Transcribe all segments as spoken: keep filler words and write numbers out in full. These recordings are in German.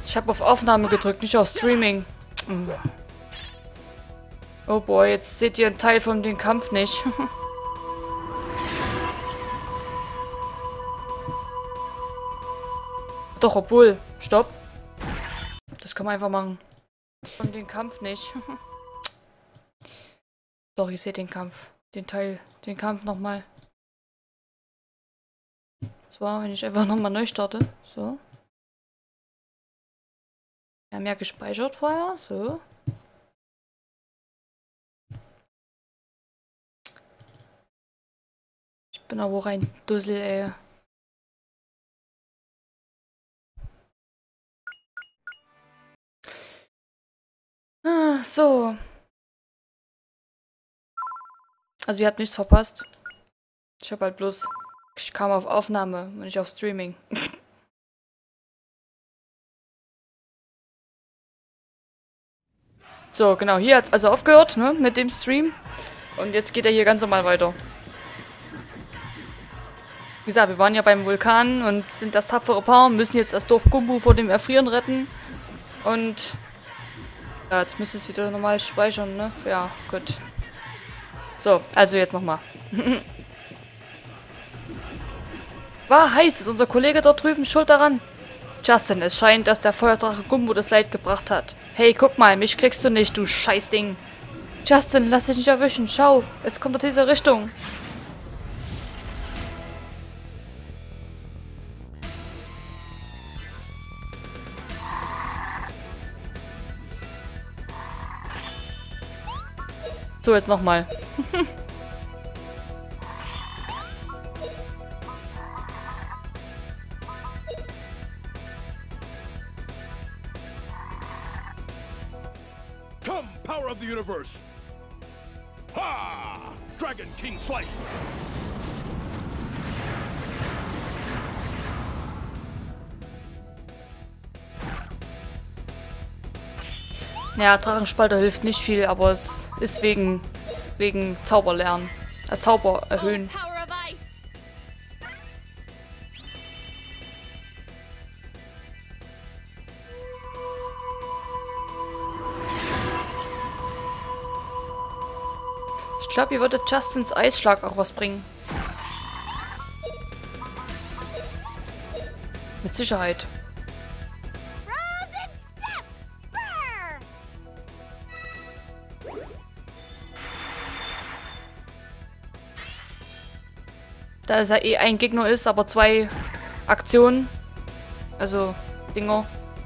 Ich habe auf Aufnahme gedrückt, nicht auf Streaming. Oh boy, jetzt seht ihr einen Teil von dem Kampf nicht. Doch, obwohl. Stopp. Das kann man einfach machen. Von dem Kampf nicht. Doch, ihr seht den Kampf. Den Teil, den Kampf nochmal. Zwar, wenn ich einfach nochmal neu starte. So. Wir haben ja gespeichert vorher. So. Ich bin aber auch ein Dussel, ey. Ah, so. Also ihr habt nichts verpasst. Ich habe halt bloß... Ich kam auf Aufnahme und nicht auf Streaming. So, genau. Hier hat es also aufgehört, ne? Mit dem Stream. Und jetzt geht er hier ganz normal weiter. Wie gesagt, wir waren ja beim Vulkan und sind das tapfere Paar. Müssen jetzt das Dorf Gumbu vor dem Erfrieren retten. Und... Ja, jetzt müsste es wieder normal speichern, ne? Ja, gut. So, also jetzt nochmal. War heiß, ist unser Kollege dort drüben schuld daran? Justin, es scheint, dass der Feuerdrache Gumbo das Leid gebracht hat. Hey, guck mal, mich kriegst du nicht, du Scheißding. Justin, lass dich nicht erwischen. Schau, es kommt aus dieser Richtung. So, jetzt nochmal. Come, power of the universe! Ha! Dragon King Slice! Ja, Drachenspalter hilft nicht viel, aber es ist wegen, wegen Zauberlernen. Äh, Zauber erhöhen. Ich glaube, ihr würdet Justins Eisschlag auch was bringen. Mit Sicherheit. Da es ja eh ein Gegner ist, aber zwei Aktionen. Also, Dinger.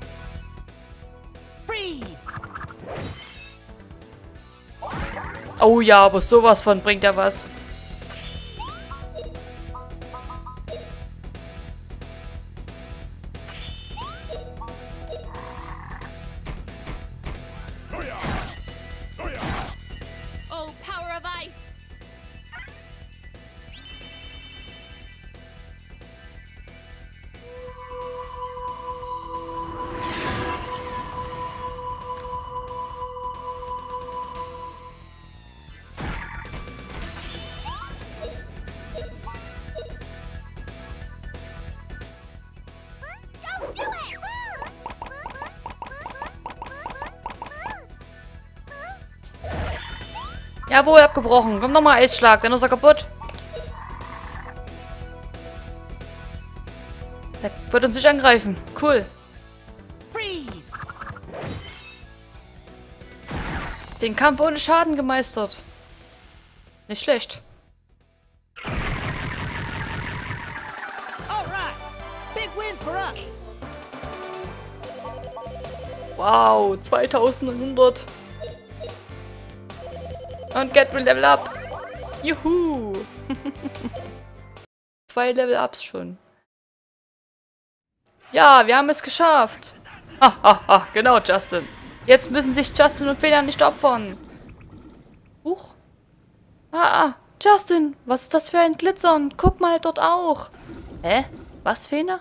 Oh ja, aber sowas von bringt er was. Oh, power of ice! Jawohl, abgebrochen. Komm nochmal, Eisschlag, dann ist er kaputt. Der wird uns nicht angreifen. Cool. Den Kampf ohne Schaden gemeistert. Nicht schlecht. Wow, zweitausendneunhundert. Und get will Level Up. Juhu. Zwei Level Ups schon. Ja, wir haben es geschafft. Ha, ha, ha, genau, Justin. Jetzt müssen sich Justin und Feder nicht opfern. Huch. Ah, ah, Justin, was ist das für ein Glitzern? Guck mal dort auch. Hä? Was, Feder?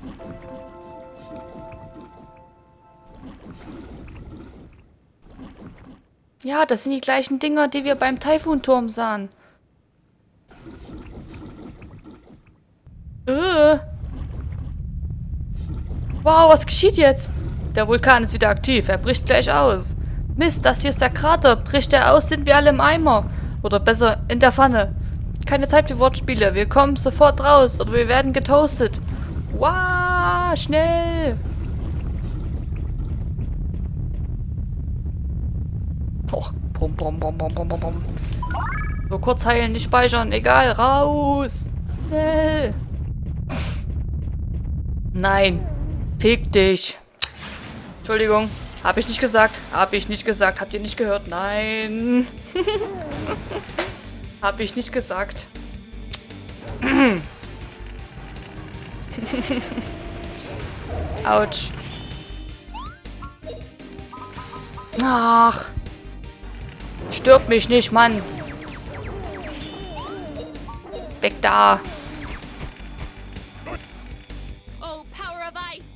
Ja, das sind die gleichen Dinger, die wir beim Taifun-Turm sahen. Äh. Wow, was geschieht jetzt? der Vulkan ist wieder aktiv. Er bricht gleich aus. Mist, das hier ist der Krater. Bricht er aus, sind wir alle im Eimer. Oder besser, in der Pfanne. Keine Zeit für Wortspiele. Wir kommen sofort raus oder wir werden getoastet. Wow, schnell. Och, brum, brum, brum, brum, brum, brum. So, kurz heilen, nicht speichern. Egal, raus. Schnell. Nein. Fick dich. Entschuldigung. Habe ich nicht gesagt. Habe ich nicht gesagt. Habt ihr nicht gehört? Nein. Habe ich nicht gesagt. Autsch. Ach. Stirb mich nicht, Mann. Weg da. Oh, power of ice.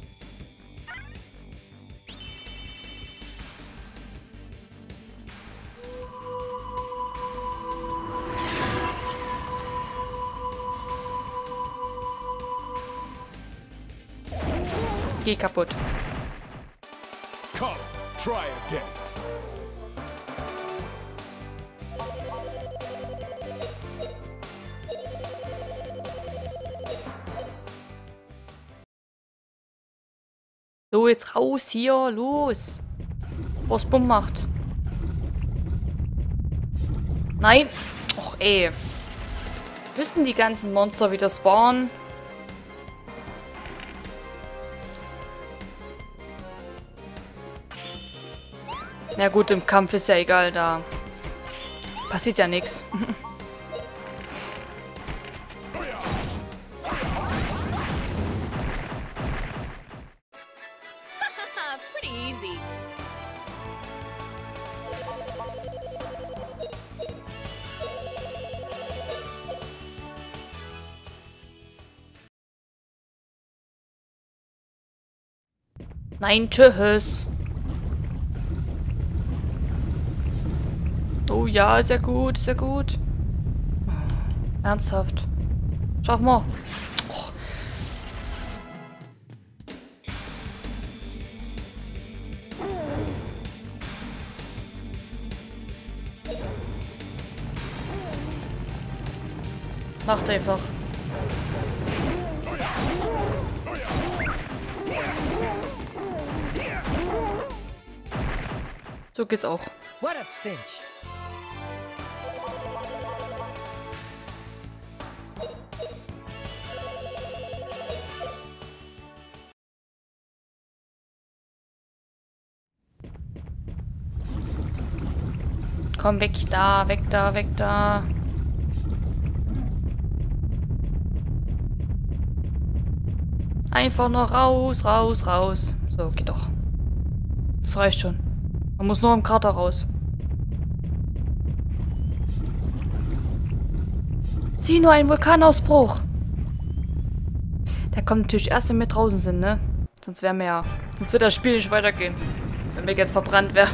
Geh kaputt. Come, try again. So, jetzt raus hier. Los. Was Bumm macht. Nein. Och, ey. Müssen die ganzen Monster wieder spawnen? Na gut, im Kampf ist ja egal, da passiert ja nichts. Pretty easy. Nein, tschüss. Oh ja, ist ja gut, ist ja gut. Ernsthaft. Schaff mal. Oh. Macht einfach. So geht's auch. What a cinch. Komm, weg da, weg da, weg da. Einfach noch raus, raus, raus. So, geht doch. Das reicht schon. Man muss nur im Krater raus. Sieh nur einen Vulkanausbruch. Der kommt natürlich erst, wenn wir draußen sind, ne? Sonst wären wir ja. Sonst wird das Spiel nicht weitergehen. Wenn wir jetzt verbrannt werden.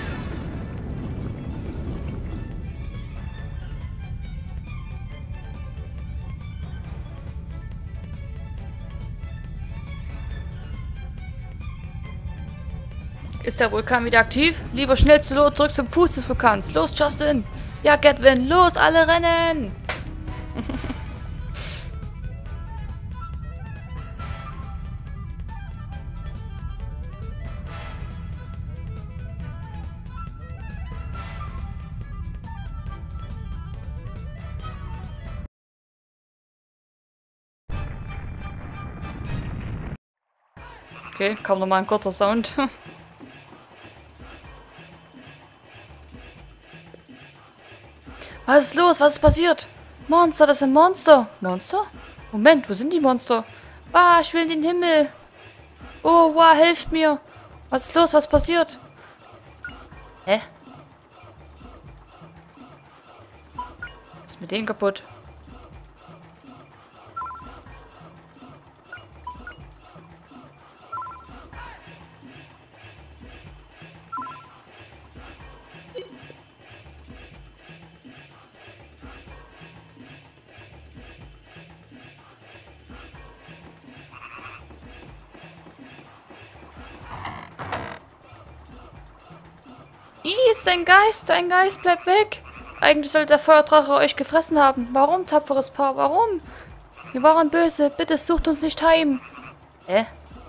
Ist der Vulkan wieder aktiv? Lieber schnell zu los, zurück zum Fuß des Vulkans. Los, Justin! Ja, Gatwin, los, alle rennen! Okay, kam nochmal ein kurzer Sound. Was ist los? Was ist passiert? Monster, das sind Monster. Monster? Moment, wo sind die Monster? Ah, ich will in den Himmel. Oh, wow, helft mir. Was ist los? Was passiert? Hä? Was ist mit denen kaputt? Geist, ein Geist, ein Geist, bleib weg. Eigentlich sollte der Feuerdrache euch gefressen haben. Warum, tapferes Paar, warum? Wir waren böse, bitte sucht uns nicht heim. Hä?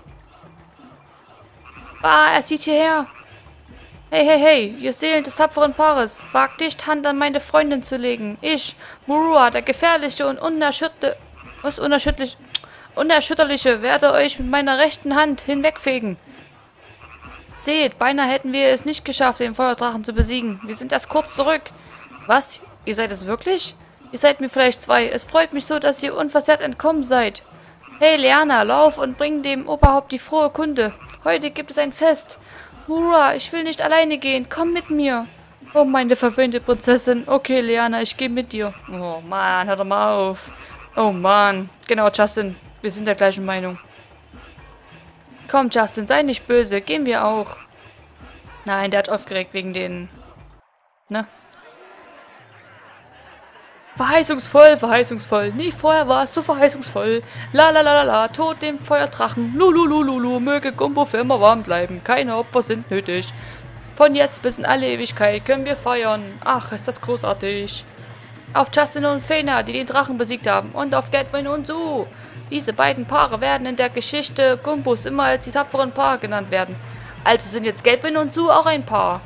Ah, er sieht hierher. Hey, hey, hey, ihr Seelen des tapferen Paares, wagt nicht, Hand an meine Freundin zu legen. Ich, Murua, der gefährliche und unerschütterliche, was unerschütterlich, unerschütterliche, werde euch mit meiner rechten Hand hinwegfegen. Seht, beinahe hätten wir es nicht geschafft, den Feuerdrachen zu besiegen. Wir sind erst kurz zurück. Was? Ihr seid es wirklich? Ihr seid mir vielleicht zwei. Es freut mich so, dass ihr unversehrt entkommen seid. Hey, Leana, lauf und bring dem Oberhaupt die frohe Kunde. Heute gibt es ein Fest. Murua, ich will nicht alleine gehen. Komm mit mir. Oh, meine verwöhnte Prinzessin. Okay, Leana, ich gehe mit dir. Oh, Mann, hör doch mal auf. Oh, Mann. Genau, Justin. Wir sind der gleichen Meinung. Komm, Justin, sei nicht böse. Gehen wir auch. Nein, der hat aufgeregt wegen den... Ne? Verheißungsvoll, verheißungsvoll. Nie vorher war es so verheißungsvoll. La la la la la, Tod dem Feuerdrachen. Lululululu, möge Gumbo für immer warm bleiben. Keine Opfer sind nötig. Von jetzt bis in alle Ewigkeit können wir feiern. Ach, ist das großartig. Auf Justin und Fena, die den Drachen besiegt haben. Und auf Gatwin und Sue. Diese beiden Paare werden in der Geschichte Gumbos immer als die tapferen Paare genannt werden. Also sind jetzt Gatwin und Sue auch ein Paar.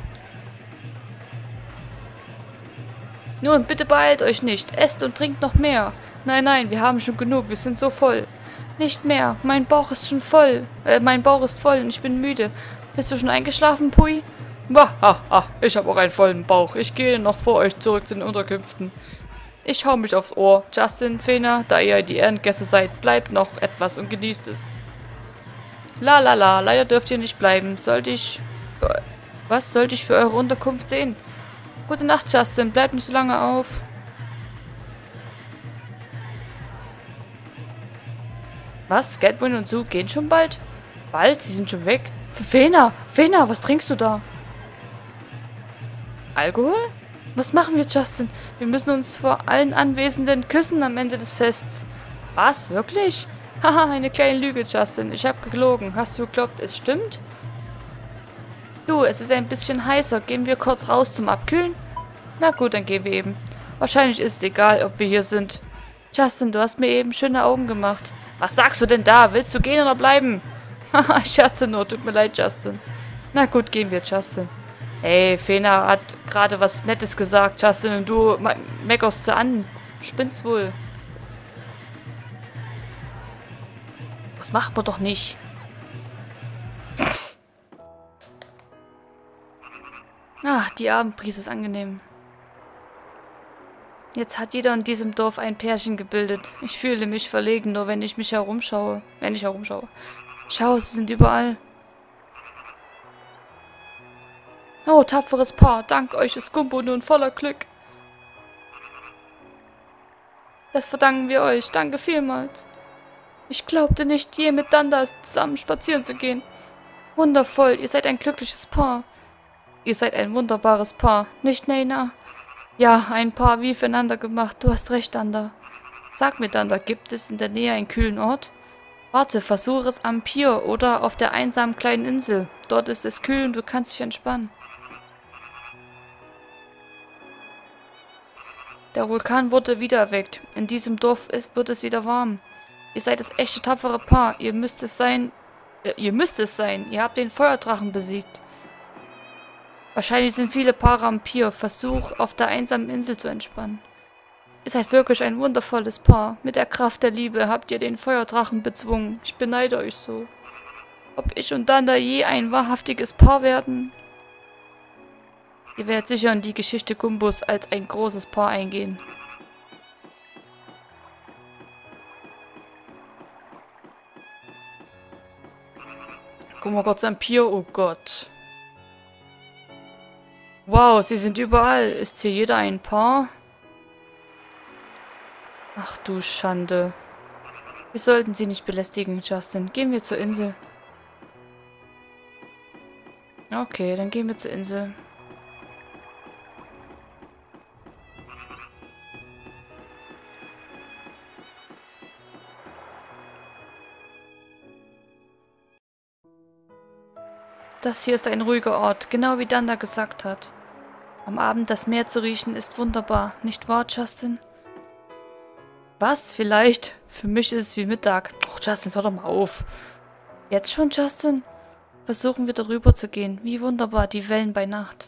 Nun, bitte beeilt euch nicht. Esst und trinkt noch mehr. Nein, nein, wir haben schon genug. Wir sind so voll. Nicht mehr. Mein Bauch ist schon voll. Äh, mein Bauch ist voll und ich bin müde. Bist du schon eingeschlafen, Pui? Wahaha, ich habe auch einen vollen Bauch. Ich gehe noch vor euch zurück zu den Unterkünften. Ich hau mich aufs Ohr. Justin, Fena, da ihr die Ehrengäste seid, bleibt noch etwas und genießt es. La la la, leider dürft ihr nicht bleiben. Sollte ich... Was sollte ich für eure Unterkunft sehen? Gute Nacht, Justin. Bleibt nicht so lange auf. Was? Gatwin und Sue gehen schon bald? Bald? Sie sind schon weg? Fena! Fena, was trinkst du da? Alkohol? Was machen wir, Justin? Wir müssen uns vor allen Anwesenden küssen am Ende des Fests. Was? Wirklich? Haha, eine kleine Lüge, Justin. Ich habe gelogen. Hast du geglaubt, es stimmt? Du, es ist ein bisschen heißer. Gehen wir kurz raus zum Abkühlen? Na gut, dann gehen wir eben. Wahrscheinlich ist es egal, ob wir hier sind. Justin, du hast mir eben schöne Augen gemacht. Was sagst du denn da? Willst du gehen oder bleiben? Haha, ich scherze nur. Tut mir leid, Justin. Na gut, gehen wir, Justin. Hey, Fena hat gerade was Nettes gesagt, Justin, und du me meckerst sie an. Spinnst wohl. Das macht man doch nicht. Ah, die Abendbrise ist angenehm. Jetzt hat jeder in diesem Dorf ein Pärchen gebildet. Ich fühle mich verlegen, nur wenn ich mich herumschaue. Wenn ich herumschaue. Schau, sie sind überall. Oh, tapferes Paar, dank euch ist Gumbo nun voller Glück. Das verdanken wir euch. Danke vielmals. Ich glaubte nicht, je mit Danda zusammen spazieren zu gehen. Wundervoll, ihr seid ein glückliches Paar. Ihr seid ein wunderbares Paar, nicht, Nena? Ja, ein Paar wie füreinander gemacht. Du hast recht, Danda. Sag mir, Danda, gibt es in der Nähe einen kühlen Ort? Warte, versuche es am Pier oder auf der einsamen kleinen Insel. Dort ist es kühl und du kannst dich entspannen. Der Vulkan wurde wieder erweckt. In diesem Dorf ist, wird es wieder warm. Ihr seid das echte tapfere Paar. Ihr müsst es sein. Äh, ihr müsst es sein. Ihr habt den Feuerdrachen besiegt. Wahrscheinlich sind viele Paare am Pier. Versuch, auf der einsamen Insel zu entspannen. Ihr seid wirklich ein wundervolles Paar. Mit der Kraft der Liebe habt ihr den Feuerdrachen bezwungen. Ich beneide euch so. Ob ich und Danda je ein wahrhaftiges Paar werden? Ihr werdet sicher in die Geschichte Gumbos als ein großes Paar eingehen. Guck mal kurz am Pier, oh Gott. Wow, sie sind überall. Ist hier jeder ein Paar? Ach du Schande. Wir sollten sie nicht belästigen, Justin. Gehen wir zur Insel. Okay, dann gehen wir zur Insel. Das hier ist ein ruhiger Ort, genau wie Danda gesagt hat. Am Abend das Meer zu riechen ist wunderbar, nicht wahr, Justin? Was? Vielleicht? Für mich ist es wie Mittag. Oh, Justin, hör doch mal auf. Jetzt schon, Justin? Versuchen wir darüber zu gehen. Wie wunderbar, die Wellen bei Nacht.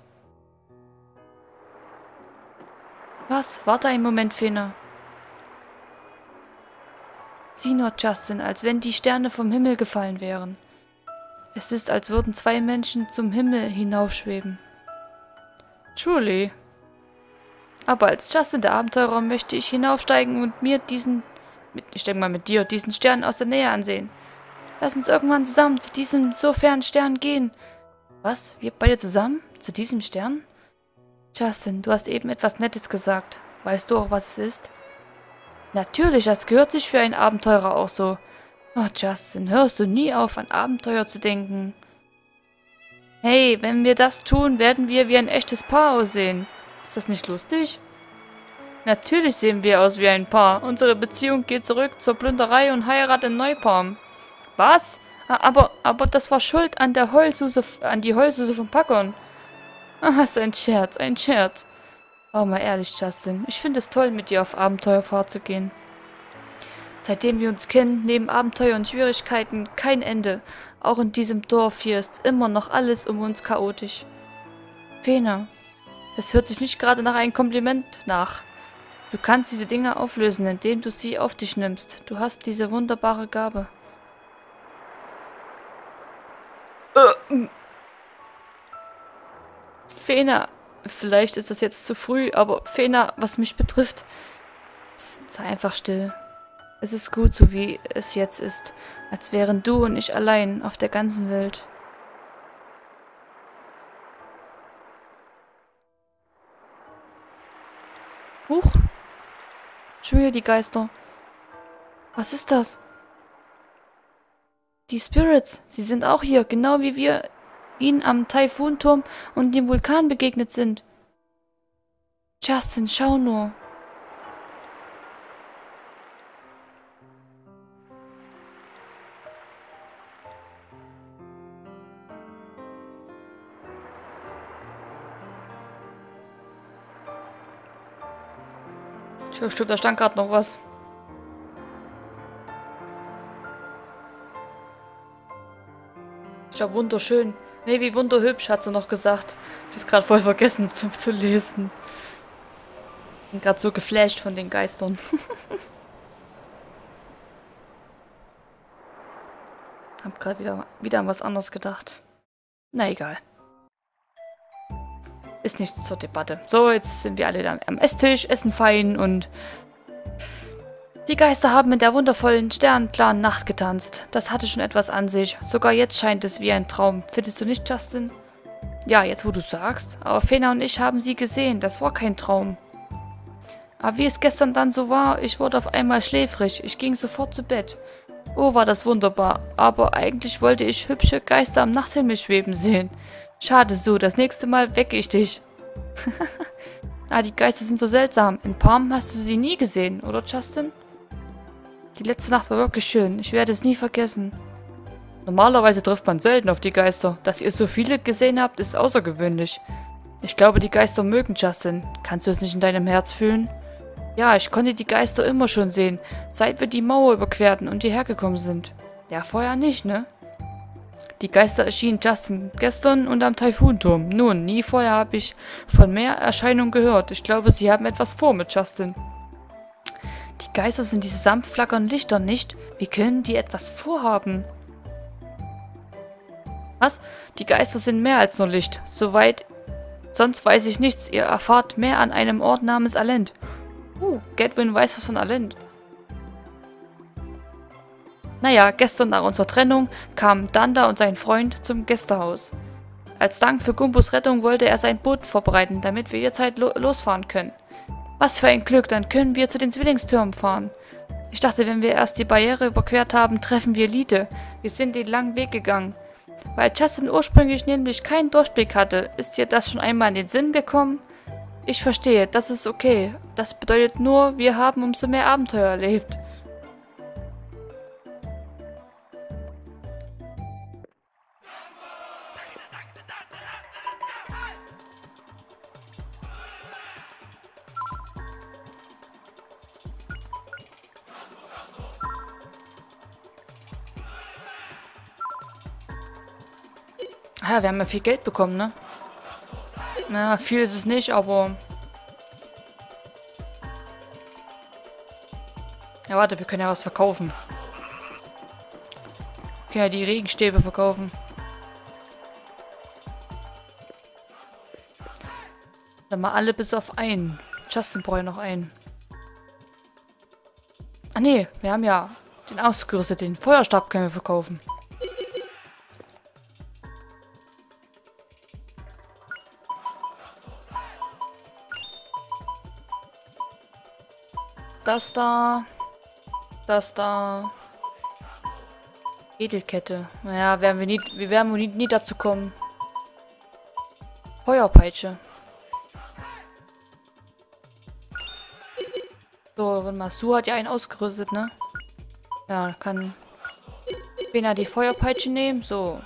Was? Warte einen Moment, Fena. Sieh nur, Justin, als wenn die Sterne vom Himmel gefallen wären. Es ist, als würden zwei Menschen zum Himmel hinaufschweben. Truly. Aber als Justin der Abenteurer möchte ich hinaufsteigen und mir diesen, mit, ich denke mal mit dir, diesen Stern aus der Nähe ansehen. Lass uns irgendwann zusammen zu diesem so fernen Stern gehen. Was? Wir beide zusammen? Zu diesem Stern? Justin, du hast eben etwas Nettes gesagt. Weißt du auch, was es ist? Natürlich, das gehört sich für einen Abenteurer auch so. Oh, Justin, hörst du nie auf, an Abenteuer zu denken? Hey, wenn wir das tun, werden wir wie ein echtes Paar aussehen. Ist das nicht lustig? Natürlich sehen wir aus wie ein Paar. Unsere Beziehung geht zurück zur Plünderei und Heirat in Neupalm. Was? Aber, aber das war Schuld an der Heulsuse, an die Heulsuse von Packon. Ah, ist ein Scherz, ein Scherz. Oh, mal ehrlich, Justin. Ich finde es toll, mit dir auf Abenteuerfahrt zu gehen. Seitdem wir uns kennen, nehmen Abenteuer und Schwierigkeiten kein Ende. Auch in diesem Dorf hier ist immer noch alles um uns chaotisch. Fena, das hört sich nicht gerade nach einem Kompliment nach. Du kannst diese Dinge auflösen, indem du sie auf dich nimmst. Du hast diese wunderbare Gabe. Äh, Fena, vielleicht ist das jetzt zu früh, aber Fena, was mich betrifft, psst, sei einfach still. Es ist gut, so wie es jetzt ist, als wären du und ich allein auf der ganzen Welt. Huch! Schon wieder die Geister. Was ist das? Die Spirits, sie sind auch hier, genau wie wir ihnen am Taifunturm und dem Vulkan begegnet sind. Justin, schau nur. Stimmt, da stand gerade noch was. Ich glaube, wunderschön. Nee, wie wunderhübsch, hat sie noch gesagt. Ich habe es gerade voll vergessen zu, zu lesen. Bin gerade so geflasht von den Geistern. Hab gerade wieder, wieder an was anderes gedacht. Na egal. Ist nichts zur Debatte. So, jetzt sind wir alle am Esstisch, essen fein und die Geister haben in der wundervollen, sternklaren Nacht getanzt. Das hatte schon etwas an sich. Sogar jetzt scheint es wie ein Traum. Findest du nicht, Justin? Ja, jetzt wo du sagst. Aber Fena und ich haben sie gesehen. Das war kein Traum. Aber wie es gestern dann so war, ich wurde auf einmal schläfrig. Ich ging sofort zu Bett. Oh, war das wunderbar. Aber eigentlich wollte ich hübsche Geister am Nachthimmel schweben sehen. Schade so, das nächste Mal wecke ich dich. Ah, die Geister sind so seltsam. In Palm hast du sie nie gesehen, oder Justin? Die letzte Nacht war wirklich schön. Ich werde es nie vergessen. Normalerweise trifft man selten auf die Geister. Dass ihr so viele gesehen habt, ist außergewöhnlich. Ich glaube, die Geister mögen Justin. Kannst du es nicht in deinem Herz fühlen? Ja, ich konnte die Geister immer schon sehen, seit wir die Mauer überquerten und hierher gekommen sind. Ja, vorher nicht, ne? Die Geister erschienen Justin gestern und am Taifunturm. Nun, nie vorher habe ich von mehr Erscheinungen gehört. Ich glaube, sie haben etwas vor mit Justin. Die Geister sind diese sanft flackernden Lichter, nicht? Wie können die etwas vorhaben? Was? Die Geister sind mehr als nur Licht. Soweit, sonst weiß ich nichts. Ihr erfahrt mehr an einem Ort namens Alent. Uh, Gedwin weiß was von Alent. Naja, gestern nach unserer Trennung kamen Danda und sein Freund zum Gästehaus. Als Dank für Gumbos Rettung wollte er sein Boot vorbereiten, damit wir jederzeit lo losfahren können. Was für ein Glück, dann können wir zu den Zwillingstürmen fahren. Ich dachte, wenn wir erst die Barriere überquert haben, treffen wir Lite. Wir sind den langen Weg gegangen. Weil Justin ursprünglich nämlich keinen Durchblick hatte, ist dir das schon einmal in den Sinn gekommen? Ich verstehe, das ist okay. Das bedeutet nur, wir haben umso mehr Abenteuer erlebt. Ah, wir haben ja viel Geld bekommen, ne? Na, viel ist es nicht, aber... Ja, warte, wir können ja was verkaufen. Wir können ja die Regenstäbe verkaufen. Dann mal alle bis auf einen. Justin braucht ja noch einen. Ah ne, wir haben ja den ausgerüstet. Den Feuerstab können wir verkaufen. Das da. Das da. Edelkette. Naja, werden wir nie, wir werden wohl nie, nie dazu kommen. Feuerpeitsche. So, warte mal. Sue hat ja einen ausgerüstet, ne? Ja, kann Bena die Feuerpeitsche nehmen. So.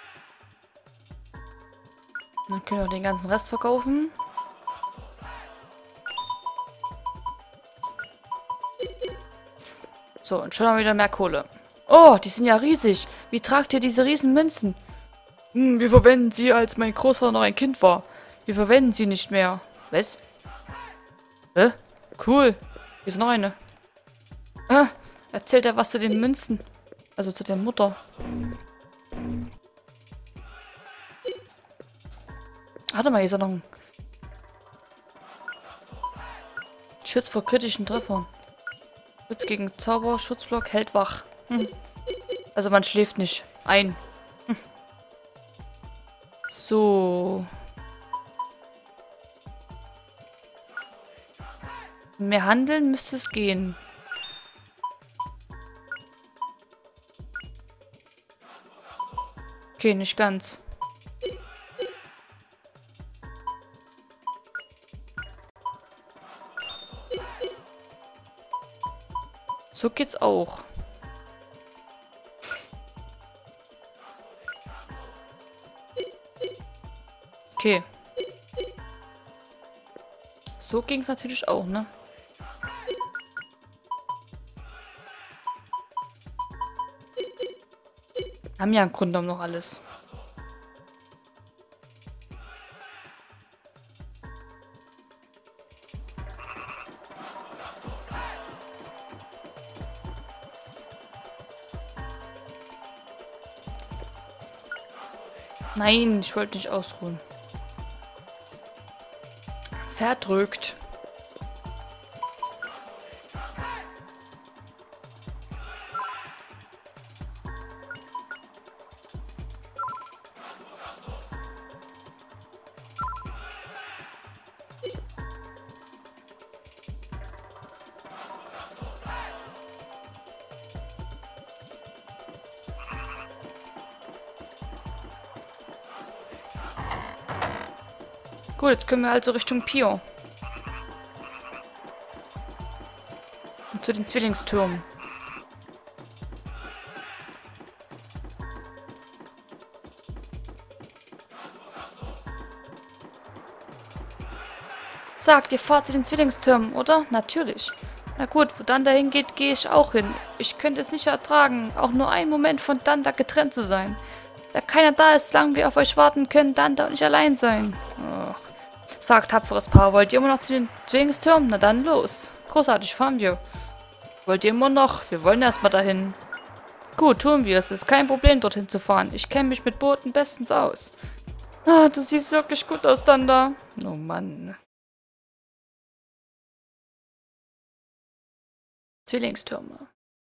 Dann können wir den ganzen Rest verkaufen. So, und schon haben wir wieder mehr Kohle. Oh, die sind ja riesig. Wie tragt ihr diese riesen Münzen? Hm, wir verwenden sie, als mein Großvater noch ein Kind war. Wir verwenden sie nicht mehr. Was? Hä? Cool. Hier ist noch eine. Ah, erzählt er was zu den Münzen? Also zu der Mutter. Warte mal, hier ist ja noch ein Schutz vor kritischen Treffern. Schutz gegen Zauber, Schutzblock, hält wach. Hm. Also man schläft nicht ein. Hm. So. Mehr handeln müsste es gehen. Okay, nicht ganz. So geht's auch. Okay. So ging's natürlich auch, ne? Haben ja im Grunde genommen noch alles. Nein, ich wollte nicht ausruhen. Verdrückt. Gut, jetzt können wir also Richtung Pio. Und zu den Zwillingstürmen. Sagt, ihr fahrt zu den Zwillingstürmen, oder? Natürlich. Na gut, wo Danda hingeht, gehe ich auch hin. Ich könnte es nicht ertragen, auch nur einen Moment von Danda getrennt zu sein. Da keiner da ist, solange wir auf euch warten, können Danda und ich allein sein. Ach. Sagt, tapferes Paar, wollt ihr immer noch zu den Zwillingstürmen? Na dann los. Großartig, fahren wir. Wollt ihr immer noch? Wir wollen erstmal dahin. Gut, tun wir. Es ist kein Problem, dorthin zu fahren. Ich kenne mich mit Booten bestens aus. Ah, du siehst wirklich gut aus, Danda. Oh Mann. Zwillingstürme.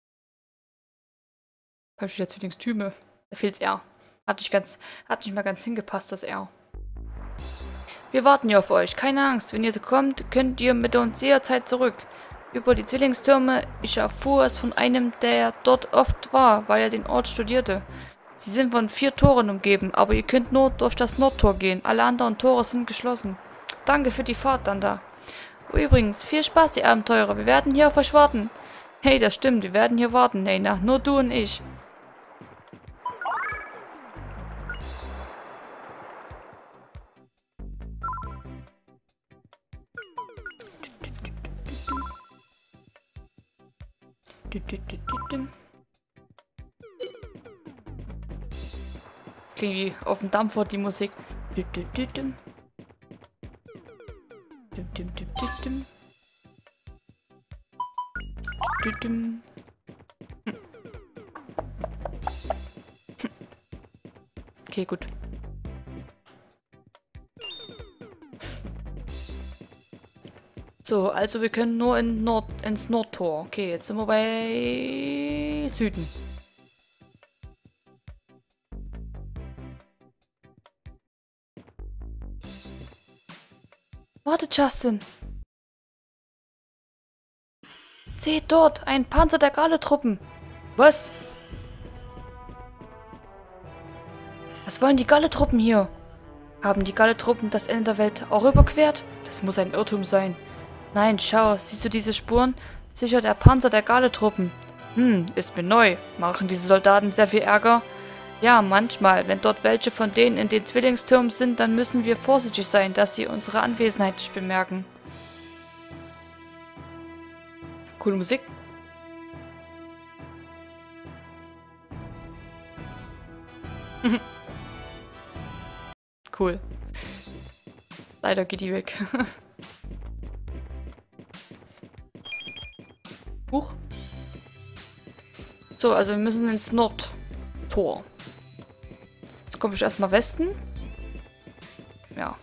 Falsch wieder Zwillingstürme. Da fehlt's R. Hat nicht ganz, hat nicht mal ganz hingepasst, das R. Wir warten hier auf euch. Keine Angst. Wenn ihr kommt, könnt ihr mit uns jederzeit zurück. Über die Zwillingstürme. Ich erfuhr es von einem, der dort oft war, weil er den Ort studierte. Sie sind von vier Toren umgeben, aber ihr könnt nur durch das Nordtor gehen. Alle anderen Tore sind geschlossen. Danke für die Fahrt, Danda. Übrigens, viel Spaß, die Abenteurer. Wir werden hier auf euch warten. Hey, das stimmt. Wir werden hier warten, Nena. Nur du und ich. klingt wie auf dem Dampfer die Musik. Düm, düm, düm, düm. Düm, düm, düm, düm, düm. Düm, düm. Hm. Hm. Okay, gut. So, also wir können nur in Nord ins Nordtor. Okay, jetzt sind wir bei Süden. Warte, Justin. Seht dort, ein Panzer der Gale-Truppen. Was? Was wollen die Gale-Truppen hier? Haben die Gale-Truppen das Ende der Welt auch überquert? Das muss ein Irrtum sein. Nein, schau, siehst du diese Spuren? Sicher der Panzer der Gale-Truppen. Hm, ist mir neu. Machen diese Soldaten sehr viel Ärger? Ja, manchmal. Wenn dort welche von denen in den Zwillingstürmen sind, dann müssen wir vorsichtig sein, dass sie unsere Anwesenheit nicht bemerken. Coole Musik. Cool. Leider geht die weg. Huch. So, also wir müssen ins Nordtor. Jetzt komme ich erstmal Westen. Ja.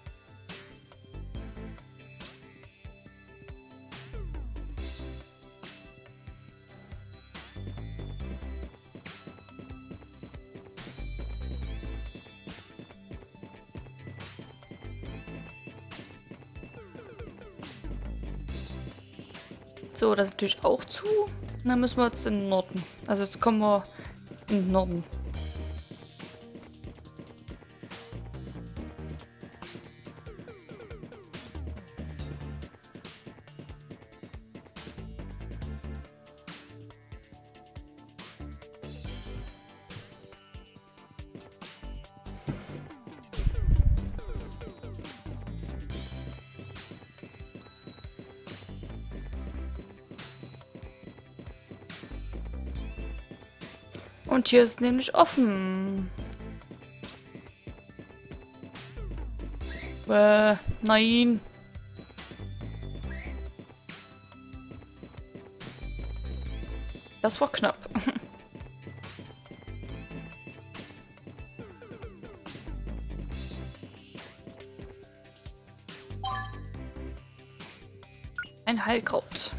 So, das ist natürlich auch zu. Dann müssen wir jetzt in den Norden. Also jetzt kommen wir in den Norden. Und hier ist nämlich offen. Äh, nein. Das war knapp. Ein Heilkraut.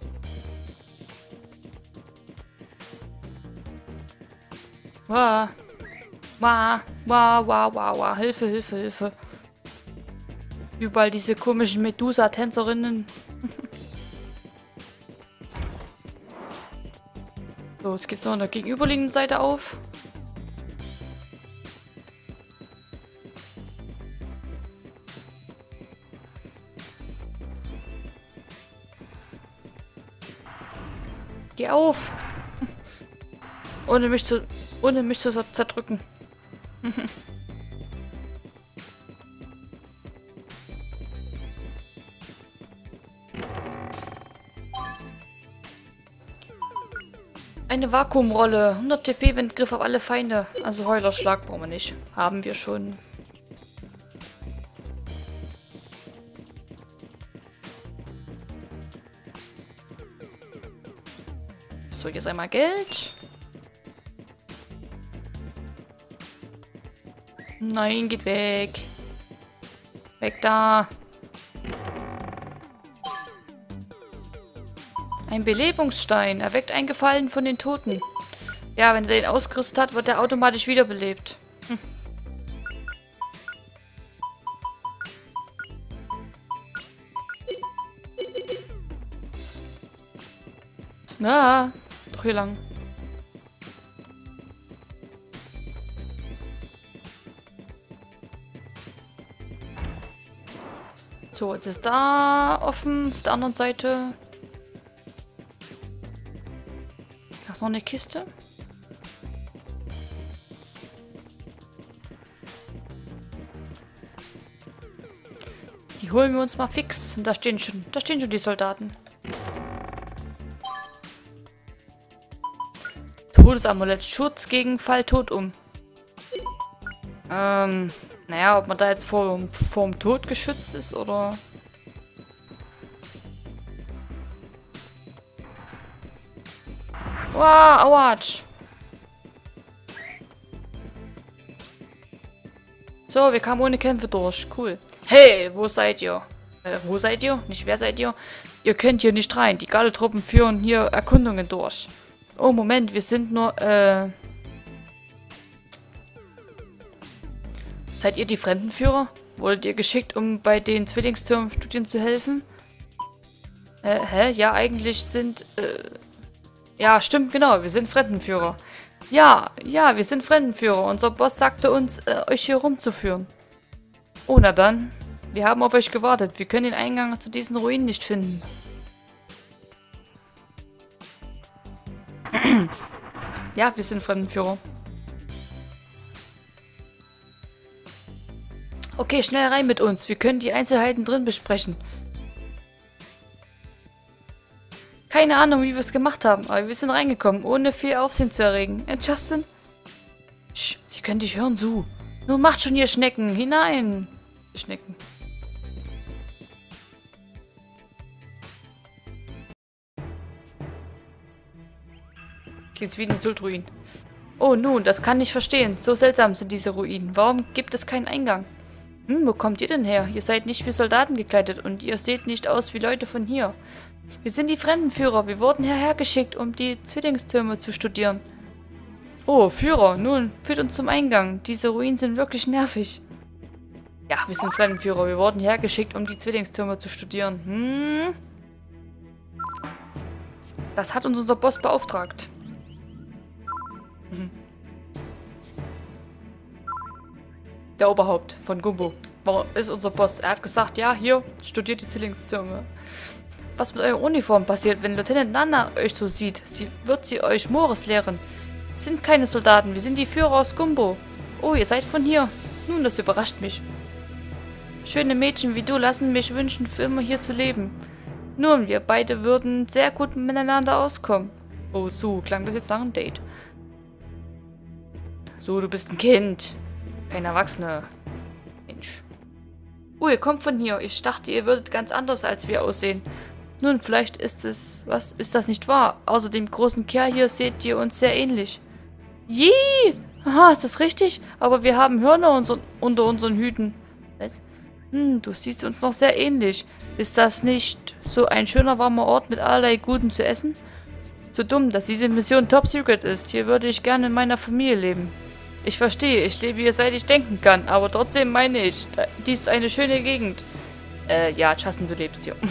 Wah. Wah. Wah, wah, wah, wah. Hilfe, Hilfe, Hilfe. Überall diese komischen Medusa-Tänzerinnen. So, jetzt geht's noch an der gegenüberliegenden Seite auf. Geh auf! Ohne mich zu, ohne mich zu zerdrücken. Eine Vakuumrolle. hundert T P Windgriff auf alle Feinde. Also Heulerschlag brauchen wir nicht. Haben wir schon. So, jetzt einmal Geld. Nein, geht weg. Weg da. Ein Belebungsstein. Erweckt ein Gefallen von den Toten. Ja, wenn er den ausgerüstet hat, wird er automatisch wiederbelebt. Hm. Na, doch hier lang. So, jetzt ist da offen auf der anderen Seite. Da ist noch eine Kiste. Die holen wir uns mal fix. Und da stehen schon, da stehen schon die Soldaten. Todesamulett. Schutz gegen Fall tot um. Ähm, naja, ob man da jetzt vor, vor dem Tod geschützt ist, oder... Wow, Autsch. So, wir kamen ohne Kämpfe durch. Cool. Hey, wo seid ihr? Äh, wo seid ihr? Nicht wer seid ihr? Ihr könnt hier nicht rein. Die Gale-Truppen führen hier Erkundungen durch. Oh, Moment, wir sind nur, äh... Seid ihr die Fremdenführer? Wurdet ihr geschickt, um bei den Zwillingstürmstudien zu helfen? Äh, hä? Ja, eigentlich sind, äh... Ja, stimmt, genau. Wir sind Fremdenführer. Ja, ja, wir sind Fremdenführer. Unser Boss sagte uns, äh, euch hier rumzuführen. Oh, na dann. Wir haben auf euch gewartet. Wir können den Eingang zu diesen Ruinen nicht finden. Ja, wir sind Fremdenführer. Okay, schnell rein mit uns. Wir können die Einzelheiten drin besprechen. Keine Ahnung, wie wir es gemacht haben, aber wir sind reingekommen, ohne viel Aufsehen zu erregen. Äh, Justin? Sch, sie können dich hören, zu. Nun macht schon, ihr Schnecken. Hinein. Die Schnecken. Klingt wie ein Sultruin. Oh, nun, das kann ich verstehen. So seltsam sind diese Ruinen. Warum gibt es keinen Eingang? Hm, wo kommt ihr denn her? Ihr seid nicht wie Soldaten gekleidet und ihr seht nicht aus wie Leute von hier. Wir sind die Fremdenführer. Wir wurden hierher geschickt, um die Zwillingstürme zu studieren. Oh, Führer. Nun, führt uns zum Eingang. Diese Ruinen sind wirklich nervig. Ja, wir sind Fremdenführer. Wir wurden hierher geschickt, um die Zwillingstürme zu studieren. Hm? Das hat uns unser Boss beauftragt. Mhm. Der Oberhaupt von Gumbo ist unser Boss. Er hat gesagt, ja, hier, studiert die Zwillingstürme. Was mit eurer Uniform passiert, wenn Lieutenant Nana euch so sieht? Sie wird sie euch Mores lehren. Wir sind keine Soldaten, wir sind die Führer aus Gumbo. Oh, ihr seid von hier. Nun, das überrascht mich. Schöne Mädchen wie du lassen mich wünschen, für immer hier zu leben. Nun, wir beide würden sehr gut miteinander auskommen. Oh, Su, klang das jetzt nach einem Date? So, du bist ein Kind. Kein Erwachsener. Mensch. Oh, ihr kommt von hier. Ich dachte, ihr würdet ganz anders als wir aussehen. Nun, vielleicht ist es... Was? Ist das nicht wahr? Außer dem großen Kerl hier seht ihr uns sehr ähnlich. Jee! Aha, ist das richtig? Aber wir haben Hörner unser, unter unseren Hüten. Was? Hm, du siehst uns noch sehr ähnlich. Ist das nicht so ein schöner, warmer Ort mit allerlei Guten zu essen? So dumm, dass diese Mission Top Secret ist. Hier würde ich gerne in meiner Familie leben. Ich verstehe, ich lebe hier, seit ich denken kann. Aber trotzdem meine ich, dies ist eine schöne Gegend. Äh, ja, Justin, du lebst hier.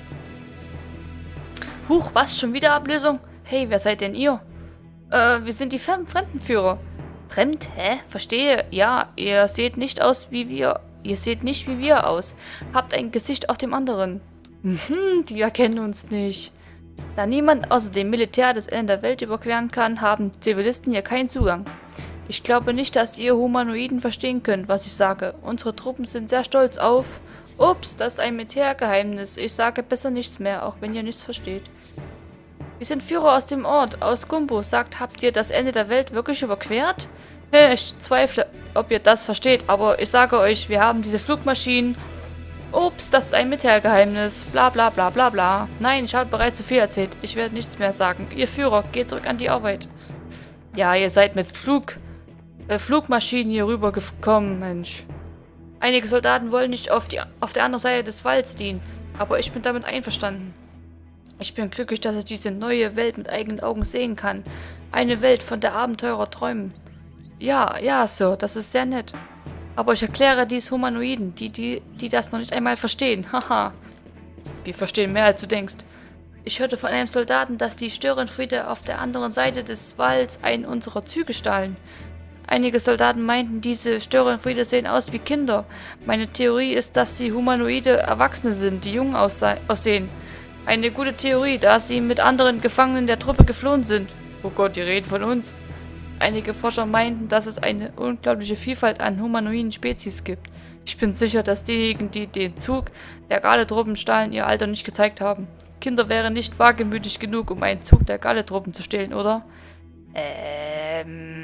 Huch, was? Schon wieder Ablösung? Hey, wer seid denn ihr? Äh, wir sind die Fem Fremdenführer. Fremd? Hä? Verstehe. Ja, ihr seht nicht aus wie wir. Ihr seht nicht wie wir aus. Habt ein Gesicht auf dem anderen. Mhm, die erkennen uns nicht. Da niemand außer dem Militär das Ende der Welt überqueren kann, haben Zivilisten hier keinen Zugang. Ich glaube nicht, dass ihr Humanoiden verstehen könnt, was ich sage. Unsere Truppen sind sehr stolz auf... Ups, das ist ein Militärgeheimnis. Ich sage besser nichts mehr, auch wenn ihr nichts versteht. Wir sind Führer aus dem Ort, aus Gumbo. Sagt, habt ihr das Ende der Welt wirklich überquert? Ich zweifle, ob ihr das versteht, aber ich sage euch, wir haben diese Flugmaschinen. Ups, das ist ein Militärgeheimnis. Bla bla bla bla bla. Nein, ich habe bereits zu viel erzählt. Ich werde nichts mehr sagen. Ihr Führer, geht zurück an die Arbeit. Ja, ihr seid mit Flug, äh, Flugmaschinen hier rübergekommen, Mensch. Einige Soldaten wollen nicht auf, die, auf der anderen Seite des Walds dienen, aber ich bin damit einverstanden. Ich bin glücklich, dass ich diese neue Welt mit eigenen Augen sehen kann. Eine Welt, von der Abenteurer träumen. Ja, ja, Sir, das ist sehr nett. Aber ich erkläre dies Humanoiden, die, die, die das noch nicht einmal verstehen. Haha. Wir verstehen mehr, als du denkst. Ich hörte von einem Soldaten, dass die Störenfriede auf der anderen Seite des Walds einen unserer Züge stahlen. Einige Soldaten meinten, diese Störenfriede sehen aus wie Kinder. Meine Theorie ist, dass sie humanoide Erwachsene sind, die jung aussehen. Eine gute Theorie, da sie mit anderen Gefangenen der Truppe geflohen sind. Oh Gott, die reden von uns. Einige Forscher meinten, dass es eine unglaubliche Vielfalt an humanoiden Spezies gibt. Ich bin sicher, dass diejenigen, die den Zug der Gale-Truppen stahlen, ihr Alter nicht gezeigt haben. Kinder wären nicht wagemütig genug, um einen Zug der Gale-Truppen zu stehlen, oder? Ähm,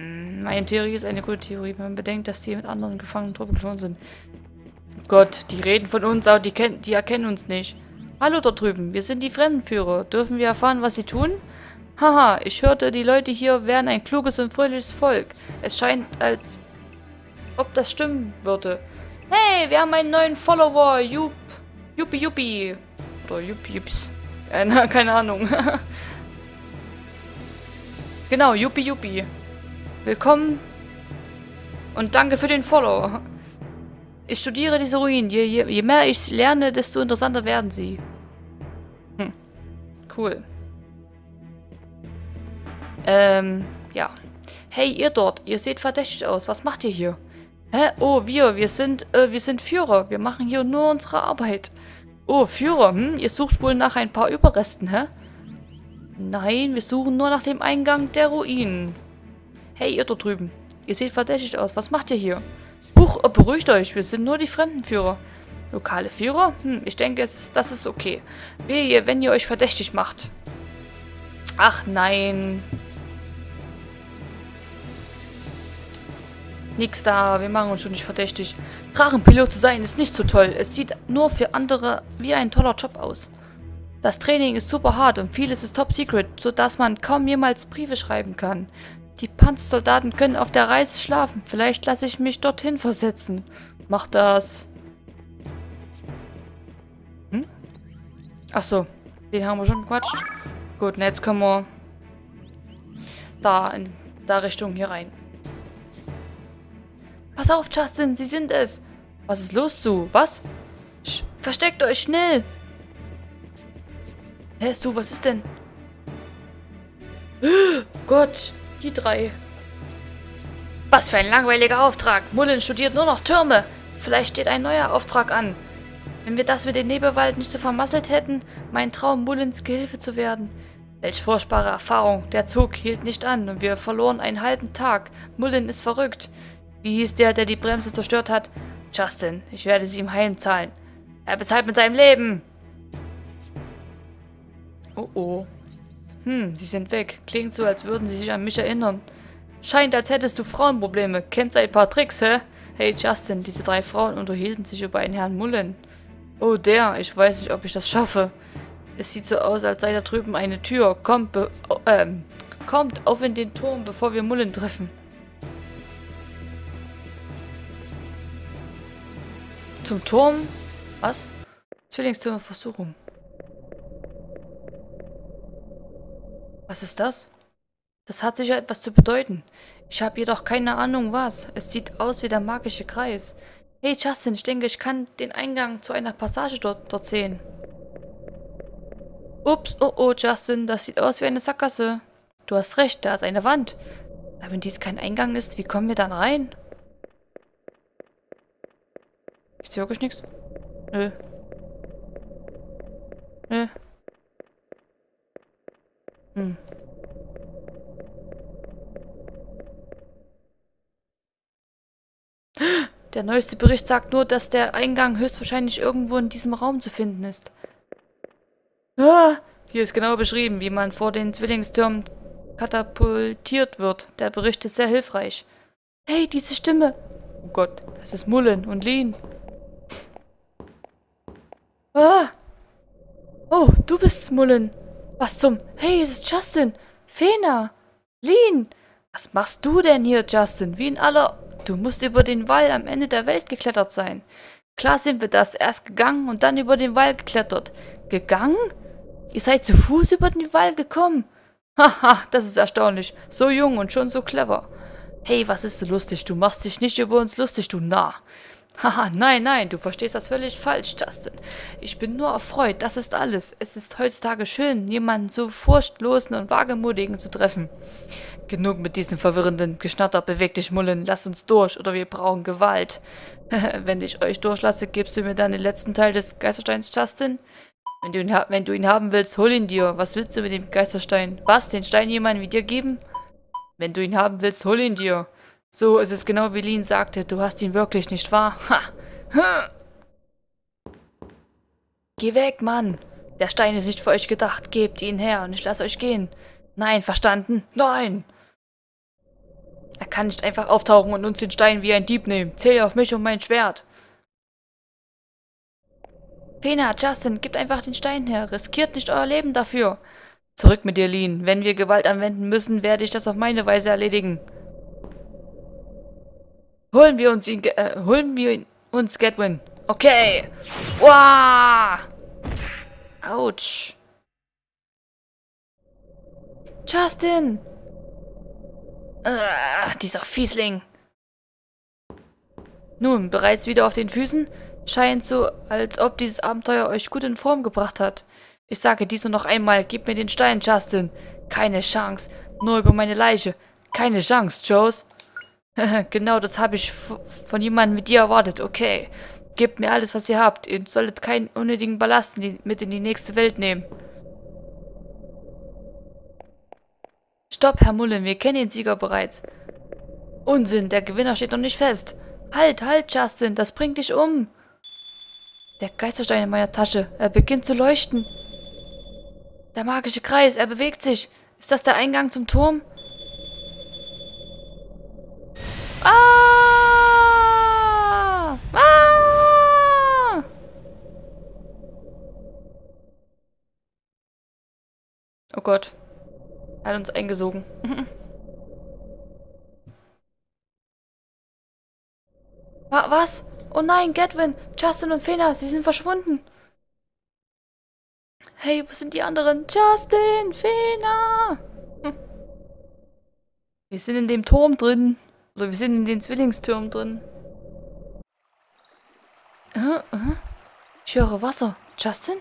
Meine Theorie ist eine gute Theorie. Man bedenkt, dass die mit anderen gefangenen Truppen geflohen sind. Gott, die reden von uns, aber die, die erkennen uns nicht. Hallo dort drüben, wir sind die Fremdenführer. Dürfen wir erfahren, was sie tun? Haha, ich hörte, die Leute hier wären ein kluges und fröhliches Volk. Es scheint, als ob das stimmen würde. Hey, wir haben einen neuen Follower. Jupp. Juppie, Juppie. Oder Juppie, Jupps. Äh, keine Ahnung. Genau, Juppie, Juppie. Willkommen. Und danke für den Follow. Ich studiere diese Ruinen. Je, je, je mehr ich lerne, desto interessanter werden sie. Hm. Cool. Ähm, ja. Hey, ihr dort. Ihr seht verdächtig aus. Was macht ihr hier? Hä? Oh, wir. Wir sind, äh, wir sind Führer. Wir machen hier nur unsere Arbeit. Oh, Führer. Hm? Ihr sucht wohl nach ein paar Überresten, hä? Nein, wir suchen nur nach dem Eingang der Ruinen. Hey, ihr dort drüben. Ihr seht verdächtig aus. Was macht ihr hier? Huch, oh, beruhigt euch. Wir sind nur die Fremdenführer. Lokale Führer? Hm, ich denke, es ist, das ist okay. Wehe, wenn ihr euch verdächtig macht. Ach, nein. Nix da, wir machen uns schon nicht verdächtig. Drachenpilot zu sein ist nicht so toll. Es sieht nur für andere wie ein toller Job aus. Das Training ist super hart und vieles ist top secret, sodass man kaum jemals Briefe schreiben kann. Die Panzersoldaten können auf der Reise schlafen. Vielleicht lasse ich mich dorthin versetzen. Mach das. Hm? Achso, den haben wir schon gequatscht. Gut, na jetzt können wir da in der Richtung hier rein. Pass auf, Justin, sie sind es. Was ist los, Sue? Was? Sch, versteckt euch schnell. Hä, Sue, was ist denn? Oh Gott, die drei. Was für ein langweiliger Auftrag. Mullen studiert nur noch Türme. Vielleicht steht ein neuer Auftrag an. Wenn wir das mit dem Nebelwald nicht so vermasselt hätten, mein Traum, Mullens Gehilfe zu werden. Welch furchtbare Erfahrung. Der Zug hielt nicht an und wir verloren einen halben Tag. Mullen ist verrückt. Wie hieß der, der die Bremse zerstört hat? Justin, ich werde sie ihm heimzahlen. Er bezahlt mit seinem Leben. Oh oh. Hm, sie sind weg. Klingt so, als würden sie sich an mich erinnern. Scheint, als hättest du Frauenprobleme. Kennst ein paar Tricks, hä? Hey Justin, diese drei Frauen unterhielten sich über einen Herrn Mullen. Oh, der. Ich weiß nicht, ob ich das schaffe. Es sieht so aus, als sei da drüben eine Tür. Kommt, be oh, ähm, kommt auf in den Turm, bevor wir Mullen treffen. Zum Turm? Was? Zwillingsturm Versuchung. Was ist das? Das hat sicher etwas zu bedeuten. Ich habe jedoch keine Ahnung was. Es sieht aus wie der magische Kreis. Hey Justin, ich denke, ich kann den Eingang zu einer Passage dort, dort sehen. Ups, oh oh Justin, das sieht aus wie eine Sackgasse. Du hast recht, da ist eine Wand. Aber wenn dies kein Eingang ist, wie kommen wir dann rein? Gibt's hier wirklich nichts? Nö. Nö. Hm. Der neueste Bericht sagt nur, dass der Eingang höchstwahrscheinlich irgendwo in diesem Raum zu finden ist. Ah, hier ist genau beschrieben, wie man vor den Zwillingstürmen katapultiert wird. Der Bericht ist sehr hilfreich. Hey, diese Stimme! Oh Gott, das ist Mullen und Lean. Ah! Oh, du bist's, Mullen. Was zum... Hey, es ist Justin. Fena. Lean. Was machst du denn hier, Justin? Wie in aller... Du musst über den Wall am Ende der Welt geklettert sein. Klar sind wir das. Erst gegangen und dann über den Wall geklettert. Gegangen? Ihr seid zu Fuß über den Wall gekommen? Haha, das ist erstaunlich. So jung und schon so clever. Hey, was ist so lustig? Du machst dich nicht über uns lustig, du Narr. Haha, nein, nein, du verstehst das völlig falsch, Justin. Ich bin nur erfreut, das ist alles. Es ist heutzutage schön, jemanden so furchtlosen und wagemutigen zu treffen. Genug mit diesem verwirrenden Geschnatter, beweg dich, Mullen, lass uns durch, oder wir brauchen Gewalt. Wenn ich euch durchlasse, gibst du mir dann den letzten Teil des Geistersteins, Justin? Wenn du, ihn wenn du ihn haben willst, hol ihn dir. Was willst du mit dem Geisterstein? Was, den Stein jemandem wie dir geben? Wenn du ihn haben willst, hol ihn dir. So ist es genau wie Lean sagte. Du hast ihn wirklich, nicht wahr? Ha! Ha! Geh weg, Mann. Der Stein ist nicht für euch gedacht. Gebt ihn her und ich lasse euch gehen. Nein, verstanden? Nein! Er kann nicht einfach auftauchen und uns den Stein wie ein Dieb nehmen. Zähl auf mich und mein Schwert. Fena, Justin, gebt einfach den Stein her. Riskiert nicht euer Leben dafür. Zurück mit dir, Lean. Wenn wir Gewalt anwenden müssen, werde ich das auf meine Weise erledigen. Holen wir uns ihn, äh, holen wir ihn, uns Gatwin. Okay. Wow. Autsch. Justin. Ah, dieser Fiesling. Nun, bereits wieder auf den Füßen? Scheint so, als ob dieses Abenteuer euch gut in Form gebracht hat. Ich sage dies nur noch einmal, gib mir den Stein, Justin. Keine Chance. Nur über meine Leiche. Keine Chance, Joes. Genau, das habe ich von jemandem wie dir erwartet. Okay. Gebt mir alles, was ihr habt. Ihr solltet keinen unnötigen Ballast mit in die nächste Welt nehmen. Stopp, Herr Mullen, wir kennen den Sieger bereits. Unsinn, der Gewinner steht noch nicht fest. Halt, halt, Justin, das bringt dich um. Der Geisterstein in meiner Tasche. Er beginnt zu leuchten. Der magische Kreis, er bewegt sich. Ist das der Eingang zum Turm? Ah! Ah! Oh Gott. Er hat uns eingesogen. Was? Oh nein, Gatwin, Justin und Fena, sie sind verschwunden. Hey, wo sind die anderen? Justin, Fena! Hm. Wir sind in dem Turm drin. Oder wir sind in den Zwillingstürmen drin. Uh, uh. Ich höre Wasser. Justin?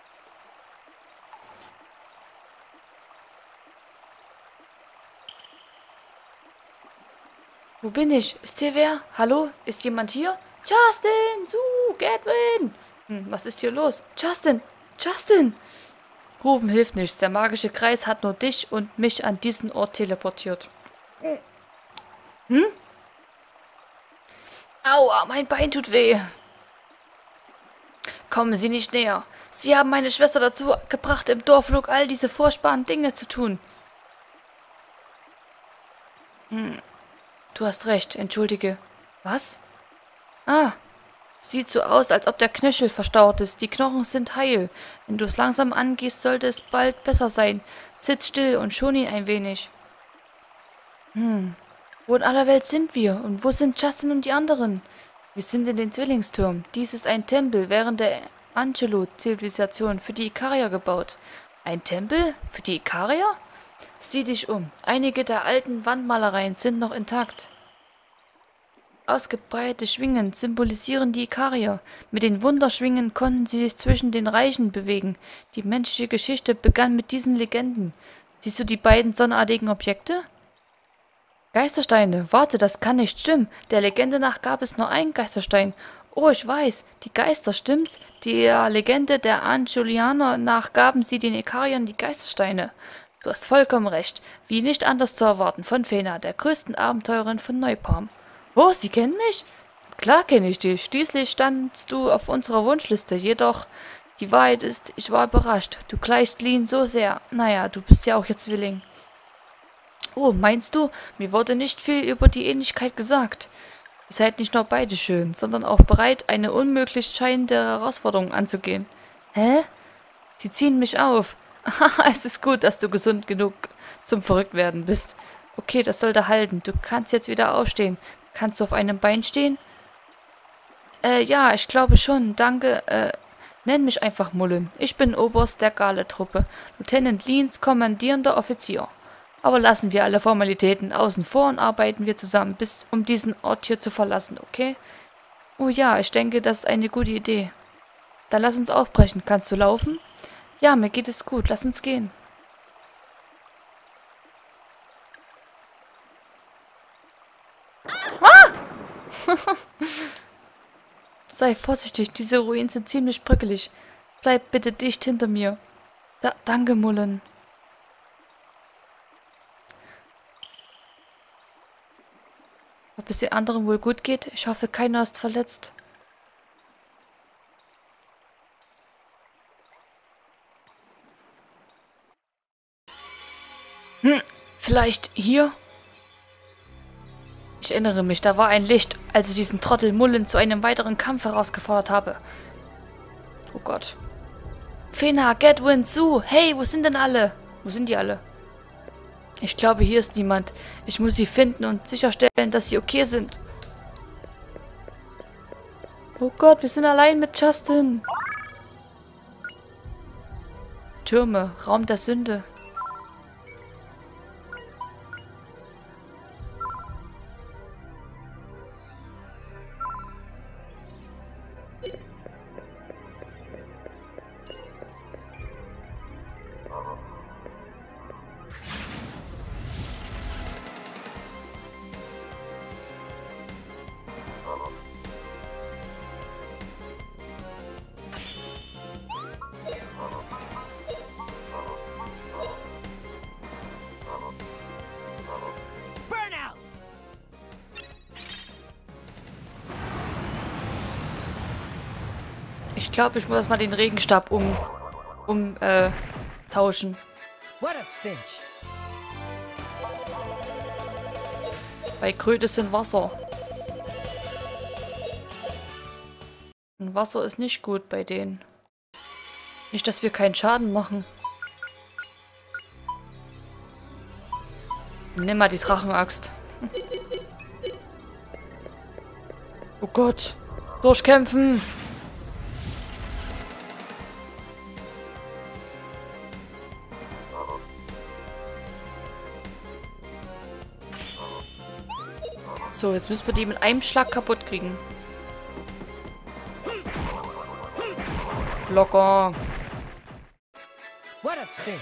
Wo bin ich? Ist hier wer? Hallo? Ist jemand hier? Justin! Zu! Gatwin! Hm, was ist hier los? Justin! Justin! Rufen hilft nichts. Der magische Kreis hat nur dich und mich an diesen Ort teleportiert. Hm? Aua, mein Bein tut weh. Kommen Sie nicht näher. Sie haben meine Schwester dazu gebracht, im Dorflug all diese furchtbaren Dinge zu tun. Hm. Du hast recht, entschuldige. Was? Ah, sieht so aus, als ob der Knöchel verstaucht ist. Die Knochen sind heil. Wenn du es langsam angehst, sollte es bald besser sein. Sitz still und schon ihn ein wenig. Hm, wo in aller Welt sind wir? Und wo sind Justin und die anderen? Wir sind in den Zwillingstürmen. Dies ist ein Tempel während der Angelo-Zivilisation für die Ikarier gebaut. Ein Tempel? Für die Ikarier? Sieh dich um. Einige der alten Wandmalereien sind noch intakt. Ausgebreitete Schwingen symbolisieren die Ikarier. Mit den Wunderschwingen konnten sie sich zwischen den Reichen bewegen. Die menschliche Geschichte begann mit diesen Legenden. Siehst du die beiden sonnenartigen Objekte? Geistersteine. Warte, das kann nicht stimmen. Der Legende nach gab es nur einen Geisterstein. Oh, ich weiß. Die Geister, stimmt's? Der Legende der Angelianer nach gaben sie den Ikariern die Geistersteine. Du hast vollkommen recht. Wie nicht anders zu erwarten von Fena, der größten Abenteurerin von Neupalm. Oh, Sie kennen mich? Klar kenne ich dich. Schließlich standst du auf unserer Wunschliste. Jedoch, die Wahrheit ist, ich war überrascht. Du gleichst Lean so sehr. Naja, du bist ja auch jetzt Zwilling. Oh, meinst du? Mir wurde nicht viel über die Ähnlichkeit gesagt. Ihr seid nicht nur beide schön, sondern auch bereit, eine unmöglich scheinende Herausforderung anzugehen. Hä? Sie ziehen mich auf. Es ist gut, dass du gesund genug zum Verrücktwerden bist. Okay, das sollte halten. Du kannst jetzt wieder aufstehen. Kannst du auf einem Bein stehen? Äh, ja, ich glaube schon. Danke. Äh, nenn mich einfach Mullen. Ich bin Oberst der Gale-Truppe. Lieutenant Leans kommandierender Offizier. Aber lassen wir alle Formalitäten außen vor und arbeiten wir zusammen, bis um diesen Ort hier zu verlassen, okay? Oh ja, ich denke, das ist eine gute Idee. Dann lass uns aufbrechen. Kannst du laufen? Ja, mir geht es gut. Lass uns gehen. Ah! Sei vorsichtig, diese Ruinen sind ziemlich bröckelig. Bleib bitte dicht hinter mir. Da, danke, Mullen. Ob es den anderen wohl gut geht? Ich hoffe, keiner ist verletzt. Hm, vielleicht hier? Ich erinnere mich, da war ein Licht, als ich diesen Trottel Mullen zu einem weiteren Kampf herausgefordert habe. Oh Gott. Fena, Gedwin, Sue, hey, wo sind denn alle? Wo sind die alle? Ich glaube, hier ist niemand. Ich muss sie finden und sicherstellen, dass sie okay sind. Oh Gott, wir sind allein mit Justin. Türme, Raum der Sünde. Ich glaube, ich muss erstmal den Regenstab um, um, äh, tauschen. What a finch. Bei Kröte sind Wasser. Und Wasser ist nicht gut bei denen. Nicht, dass wir keinen Schaden machen. Nimm mal die Drachenaxt. Oh Gott. Durchkämpfen. So, jetzt müssen wir die mit einem Schlag kaputt kriegen. Locker. What a finch.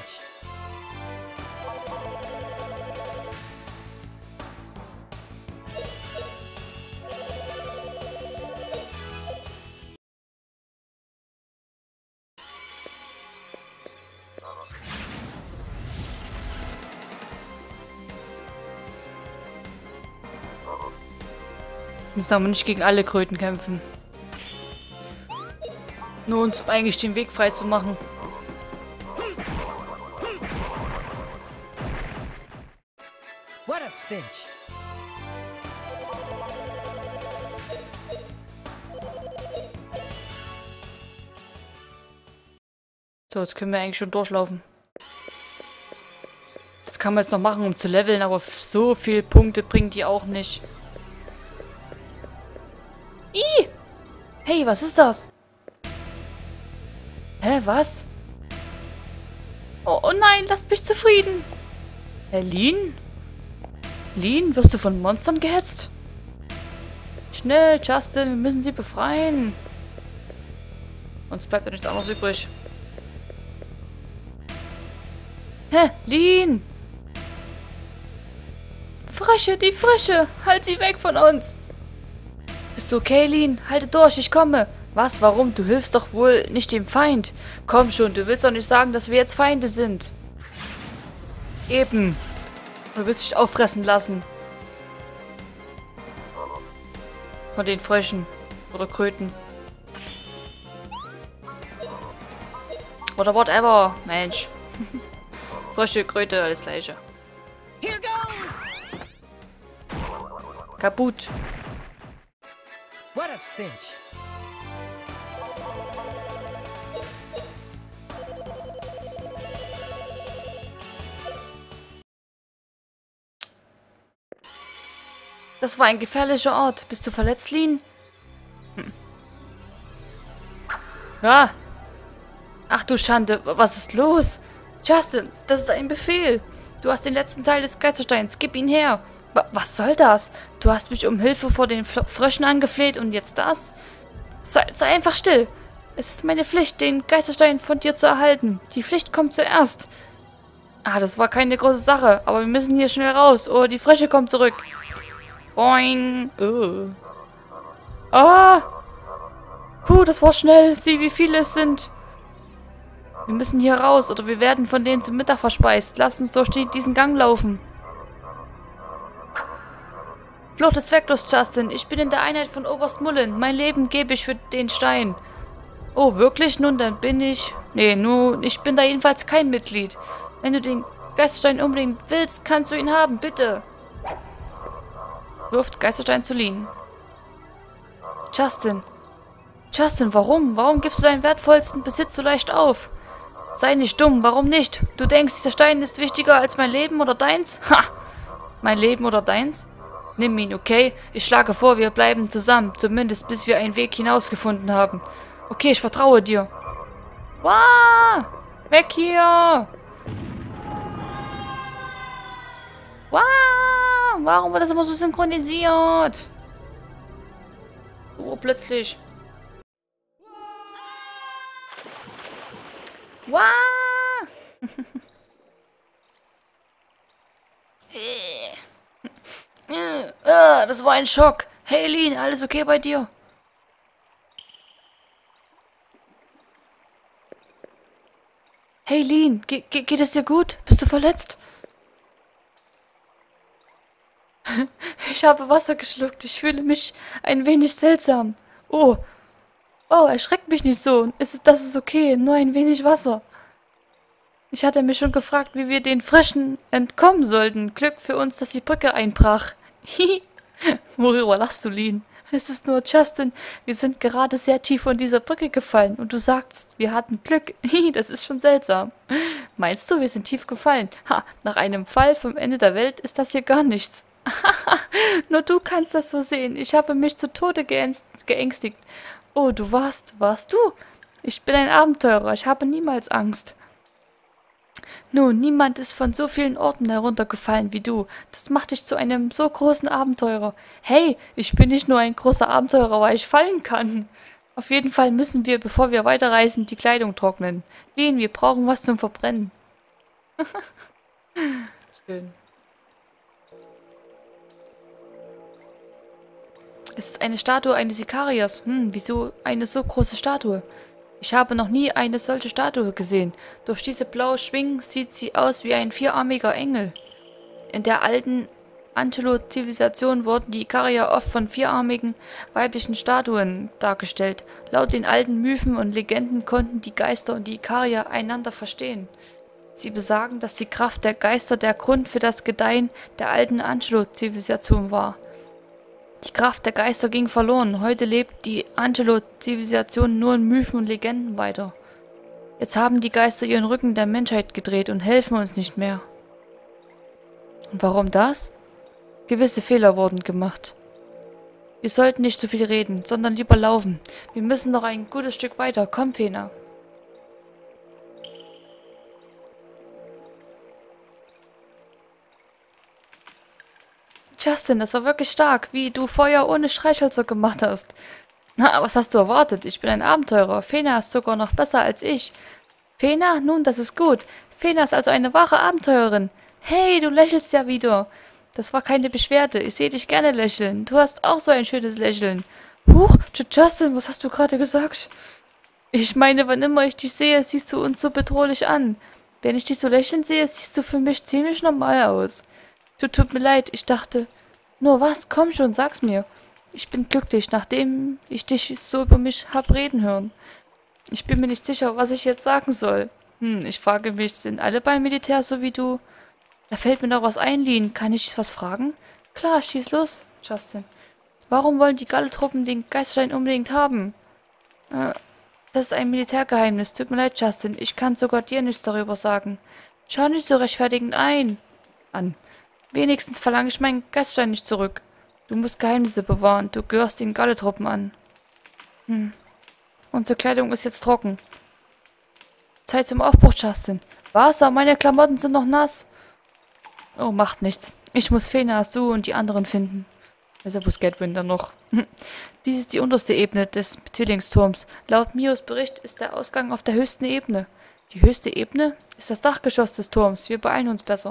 Wir müssen aber nicht gegen alle Kröten kämpfen. Nur uns, um eigentlich den Weg frei zu machen. What a finch. So, jetzt können wir eigentlich schon durchlaufen. Das kann man jetzt noch machen, um zu leveln, aber so viele Punkte bringt die auch nicht. Ih! Hey, was ist das? Hä, was? Oh, oh nein, lasst mich zufrieden. Herr Lean? Lean, wirst du von Monstern gehetzt? Schnell, Justin, wir müssen sie befreien. Uns bleibt ja nichts anderes übrig. Hä, Lean? Frösche, die Frösche! Halt sie weg von uns! Bist du okay, Lean? Halte durch, ich komme. Was? Warum? Du hilfst doch wohl nicht dem Feind. Komm schon, du willst doch nicht sagen, dass wir jetzt Feinde sind. Eben. Du willst dich auffressen lassen. Von den Fröschen. Oder Kröten. Oder whatever. Mensch. Frösche, Kröte, alles gleiche. Here goes. Kaputt. What a finch. Das war ein gefährlicher Ort. Bist du verletzt, Lean? Hm. Ja. Ach du Schande, was ist los? Justin, das ist ein Befehl. Du hast den letzten Teil des Geistersteins. Gib ihn her. W was soll das? Du hast mich um Hilfe vor den F Fröschen angefleht und jetzt das? Sei, sei einfach still. Es ist meine Pflicht, den Geisterstein von dir zu erhalten. Die Pflicht kommt zuerst. Ah, das war keine große Sache, aber wir müssen hier schnell raus. Oh, die Frösche kommen zurück. Boing. Oh. Ah. Puh, das war schnell. Sieh, wie viele es sind. Wir müssen hier raus, oder wir werden von denen zum Mittag verspeist. Lass uns durch die, diesen Gang laufen. Flucht ist zwecklos, Justin. Ich bin in der Einheit von Oberst Mullen. Mein Leben gebe ich für den Stein. Oh, wirklich? Nun, dann bin ich... Nee, nun, ich bin da jedenfalls kein Mitglied. Wenn du den Geisterstein unbedingt willst, kannst du ihn haben, bitte. Wirft Geisterstein zu Lin. Justin. Justin, warum? Warum gibst du deinen wertvollsten Besitz so leicht auf? Sei nicht dumm, warum nicht? Du denkst, dieser Stein ist wichtiger als mein Leben oder deins? Ha! Mein Leben oder deins? Nimm ihn, okay? Ich schlage vor, wir bleiben zusammen, zumindest bis wir einen Weg hinausgefunden haben. Okay, ich vertraue dir. Wah! Weg hier! Wah! Warum war das immer so synchronisiert? So plötzlich. Wah! Ah, das war ein Schock. Hey, Lin, alles okay bei dir? Hey, Lin, ge ge geht es dir gut? Bist du verletzt? Ich habe Wasser geschluckt. Ich fühle mich ein wenig seltsam. Oh. Oh, erschreckt mich nicht so. Ist, das ist okay. Nur ein wenig Wasser. Ich hatte mich schon gefragt, wie wir den Frischen entkommen sollten. Glück für uns, dass die Brücke einbrach. Hihi. Worüber lachst du, Lin? Es ist nur Justin. Wir sind gerade sehr tief von dieser Brücke gefallen. Und du sagst, wir hatten Glück. Hihi, das ist schon seltsam. Meinst du, wir sind tief gefallen? Ha, nach einem Fall vom Ende der Welt ist das hier gar nichts. Nur du kannst das so sehen. Ich habe mich zu Tode geängstigt. Oh, du warst, warst du? Ich bin ein Abenteurer. Ich habe niemals Angst. Nun, niemand ist von so vielen Orten heruntergefallen wie du. Das macht dich zu einem so großen Abenteurer. Hey, ich bin nicht nur ein großer Abenteurer, weil ich fallen kann. Auf jeden Fall müssen wir, bevor wir weiterreisen, die Kleidung trocknen. Lin, wir brauchen was zum Verbrennen. Schön. Es ist eine Statue eines Ikariers. Hm, wieso eine so große Statue? Ich habe noch nie eine solche Statue gesehen. Durch diese blaue Schwingen sieht sie aus wie ein vierarmiger Engel. In der alten Angelo-Zivilisation wurden die Ikarier oft von vierarmigen weiblichen Statuen dargestellt. Laut den alten Mythen und Legenden konnten die Geister und die Ikarier einander verstehen. Sie besagen, dass die Kraft der Geister der Grund für das Gedeihen der alten Angelo-Zivilisation war. Die Kraft der Geister ging verloren. Heute lebt die Angelo-Zivilisation nur in Mythen und Legenden weiter. Jetzt haben die Geister ihren Rücken der Menschheit gedreht und helfen uns nicht mehr. Und warum das? Gewisse Fehler wurden gemacht. Wir sollten nicht so viel reden, sondern lieber laufen. Wir müssen noch ein gutes Stück weiter. Komm, Fena. Justin, das war wirklich stark, wie du Feuer ohne Streichhölzer gemacht hast. Na, was hast du erwartet? Ich bin ein Abenteurer. Fena ist sogar noch besser als ich. Fena? Nun, das ist gut. Fena ist also eine wahre Abenteurerin. Hey, du lächelst ja wieder. Das war keine Beschwerde. Ich sehe dich gerne lächeln. Du hast auch so ein schönes Lächeln. Huch, Justin, was hast du gerade gesagt? Ich meine, wann immer ich dich sehe, siehst du uns so bedrohlich an. Wenn ich dich so lächeln sehe, siehst du für mich ziemlich normal aus. Du, tut mir leid, ich dachte... Nur was? Komm schon, sag's mir. Ich bin glücklich, nachdem ich dich so über mich hab reden hören. Ich bin mir nicht sicher, was ich jetzt sagen soll. Hm, ich frage mich, sind alle beim Militär so wie du? Da fällt mir noch was ein, Lin. Kann ich was fragen? Klar, schieß los, Justin. Warum wollen die Galle-Truppen den Geisterstein unbedingt haben? Äh, das ist ein Militärgeheimnis. Tut mir leid, Justin. Ich kann sogar dir nichts darüber sagen. Schau nicht so rechtfertigend ein. An. Wenigstens verlange ich meinen Geisterstein nicht zurück. Du musst Geheimnisse bewahren. Du gehörst den Galle-Truppen an. Hm. Unsere Kleidung ist jetzt trocken. Zeit zum Aufbruch, Justin. Was? Aber meine Klamotten sind noch nass. Oh, macht nichts. Ich muss Fena, Sue und die anderen finden. Also muss Gatwin dann noch. Dies ist die unterste Ebene des Zwillingsturms. Laut Mios Bericht ist der Ausgang auf der höchsten Ebene. Die höchste Ebene ist das Dachgeschoss des Turms. Wir beeilen uns besser.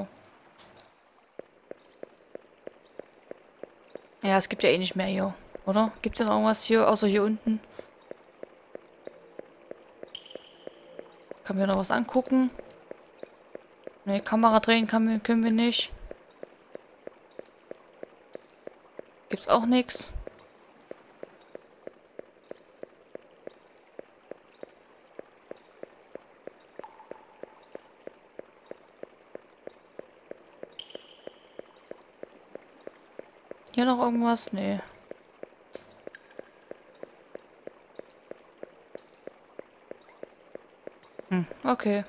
Ja, es gibt ja eh nicht mehr hier, oder? Gibt es denn irgendwas hier, außer hier unten? Können wir noch was angucken? Ne, Kamera drehen kann, wir, können wir nicht. Gibt's auch nichts. Hier noch irgendwas? Nee. Hm, okay.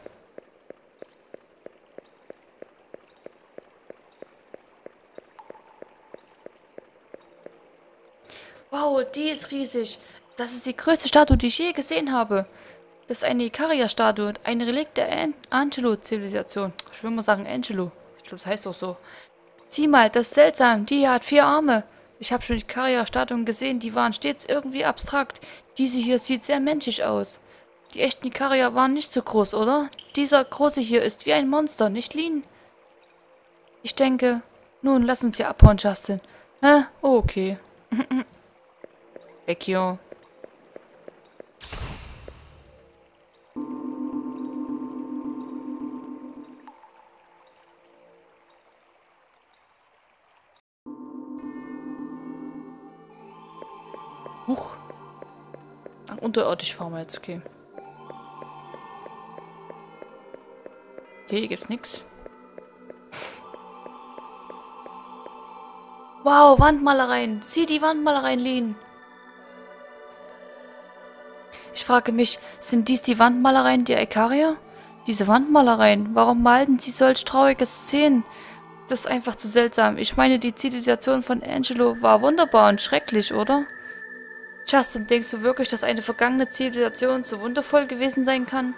Wow, die ist riesig. Das ist die größte Statue, die ich je gesehen habe. Das ist eine Ikaria-Statue, ein Relikt der An Angelo-Zivilisation. Ich will mal sagen Angelo. Ich glaube, das heißt auch so. Sieh mal, das ist seltsam. Die hier hat vier Arme. Ich habe schon Ikaria-Statuen gesehen, die waren stets irgendwie abstrakt. Diese hier sieht sehr menschlich aus. Die echten Ikarier waren nicht so groß, oder? Dieser große hier ist wie ein Monster, nicht Lean? Ich denke... Nun, lass uns hier abhauen, Justin. Hä? Oh, okay. Vecchio. Huch. Ach, unterirdisch fahren wir jetzt, okay. Okay, hier gibt's nichts. Wow, Wandmalereien. Sieh die Wandmalereien, Lin. Ich frage mich, sind dies die Wandmalereien der Ikarier? Diese Wandmalereien, warum malten sie solch traurige Szenen? Das ist einfach zu seltsam. Ich meine, die Zivilisation von Angelo war wunderbar und schrecklich, oder? Justin, denkst du wirklich, dass eine vergangene Zivilisation so wundervoll gewesen sein kann?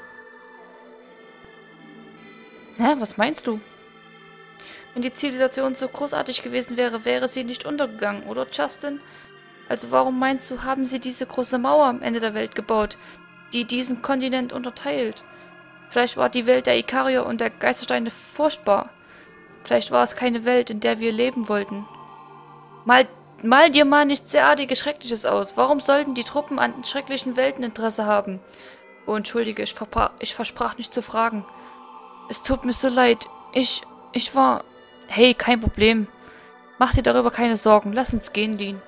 Hä, was meinst du? Wenn die Zivilisation so großartig gewesen wäre, wäre sie nicht untergegangen, oder Justin? Also warum meinst du, haben sie diese große Mauer am Ende der Welt gebaut, die diesen Kontinent unterteilt? Vielleicht war die Welt der Ikarier und der Geistersteine furchtbar. Vielleicht war es keine Welt, in der wir leben wollten. Mal, mal dir mal nichts derartiges Schreckliches aus. Warum sollten die Truppen an schrecklichen Welten Interesse haben? Oh, entschuldige, ich, ich versprach nicht zu fragen. Es tut mir so leid. Ich, ich war... Hey, kein Problem. Mach dir darüber keine Sorgen. Lass uns gehen, Lin.